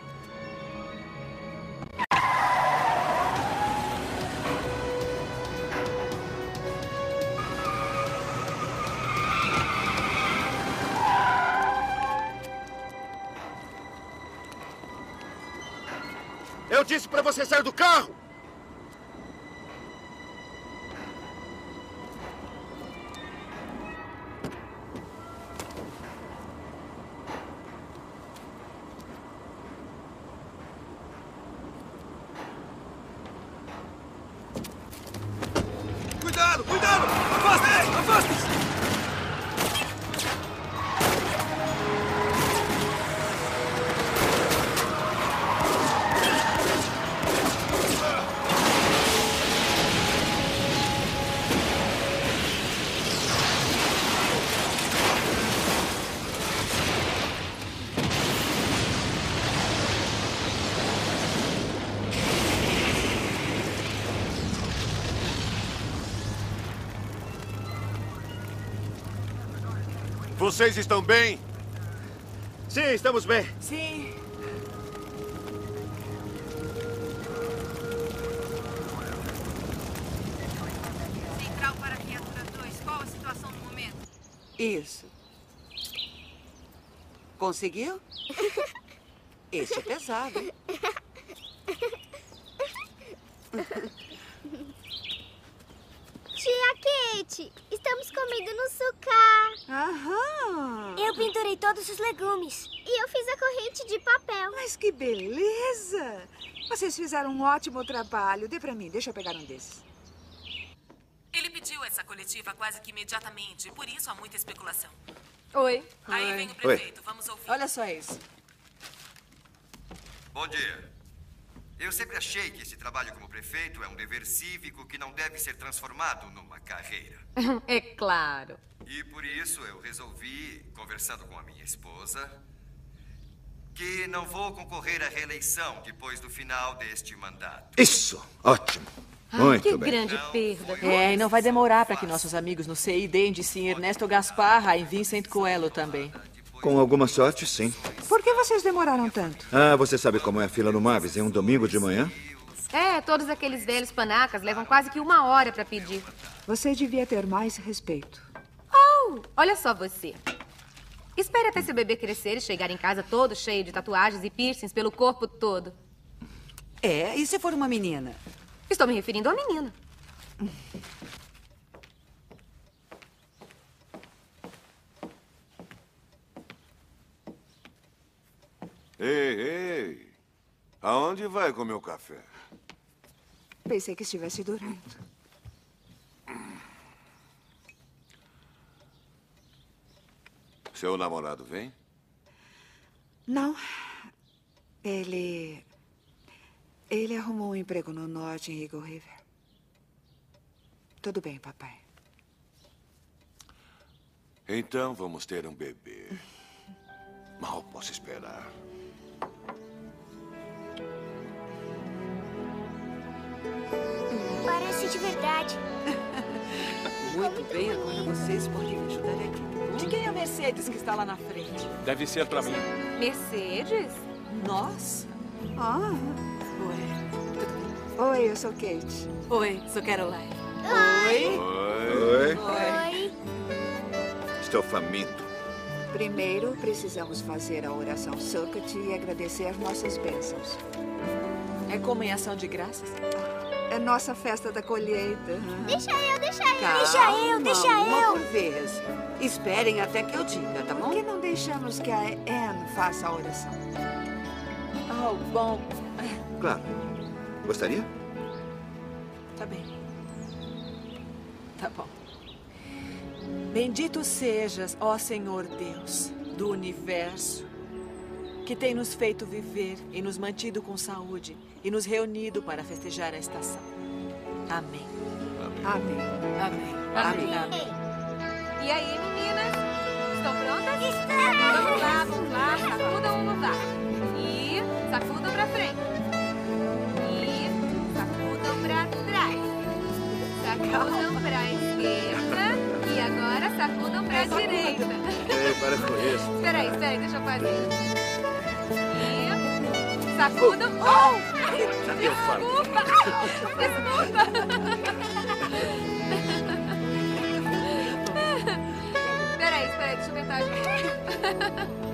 Eu disse para você sair do carro! Cuidado, cuidado! Afastem-se, afastem-se! Vocês estão bem? Sim, estamos bem. Sim. Central para a viatura dois. Qual a situação no momento? Isso. Conseguiu? Esse é pesado, hein? Tia Kate, estamos comendo no sucá. Aham. Eu pendurei todos os legumes. E eu fiz a corrente de papel. Mas que beleza! Vocês fizeram um ótimo trabalho. Dê pra mim, deixa eu pegar um desses. Ele pediu essa coletiva quase que imediatamente, por isso há muita especulação. Oi. Aí Oi. vem o prefeito, vamos ouvir. Olha só isso. Bom dia. Eu sempre achei que esse trabalho como prefeito é um dever cívico que não deve ser transformado numa carreira. É claro. E por isso eu resolvi, conversando com a minha esposa, que não vou concorrer à reeleição depois do final deste mandato. Isso! Ótimo. Ai, Muito que bem. grande perda. É, e não vai demorar para que nossos amigos no C I deem de sim Ernesto Gasparra e Vincent Coelho também. Com alguma sorte, sim. Por que vocês demoraram tanto? Ah, você sabe como é a fila no Mavis em um domingo de manhã? É, todos aqueles velhos panacas levam quase que uma hora pra pedir. Você devia ter mais respeito. Oh, olha só você. Espere até seu bebê crescer e chegar em casa todo cheio de tatuagens e piercings pelo corpo todo. É, e se for uma menina? Estou me referindo à menina. Ei, ei. Aonde vai comer o café? Pensei que estivesse durando. Seu namorado vem? Não. Ele... Ele arrumou um emprego no norte, em Eagle River. Tudo bem, papai. Então vamos ter um bebê. Mal posso esperar. Parece de verdade. Muito bem, agora vocês podem me ajudar aqui. De quem é a Mercedes que está lá na frente? Deve ser pra mim. Mercedes? Nós? Ah. Oi. Oi, eu sou Kate. Oi, sou Caroline. Oi. Oi. Oi. Estou faminto. Primeiro, precisamos fazer a oração Sukkot e agradecer nossas bênçãos. É como em ação de graças? É nossa festa da colheita. Deixa eu, deixa eu. Calma, deixa eu, deixa uma eu. por vez. Esperem até que eu diga, tá bom? Por que não deixamos que a Anne faça a oração? Oh, bom. Claro. Gostaria? Tá bem. Tá bom. Bendito sejas, ó Senhor Deus do universo, que tem nos feito viver e nos mantido com saúde e nos reunido para festejar a estação. Amém. Amém. Amém. Amém. Amém. E aí, meninas? Estão prontas? Estamos. Vamos lá, vamos lá. Sacudam um lugar. E sacudam pra frente. E sacudam pra trás. Sacudam pra esquerda. E agora sacudam pra direita. Ei, para com isso. Espera aí, espera aí, deixa eu fazer. E sacudam... Oh! Desculpa! Desculpa! Espera aí, espera aí, deixa eu tentar de novo.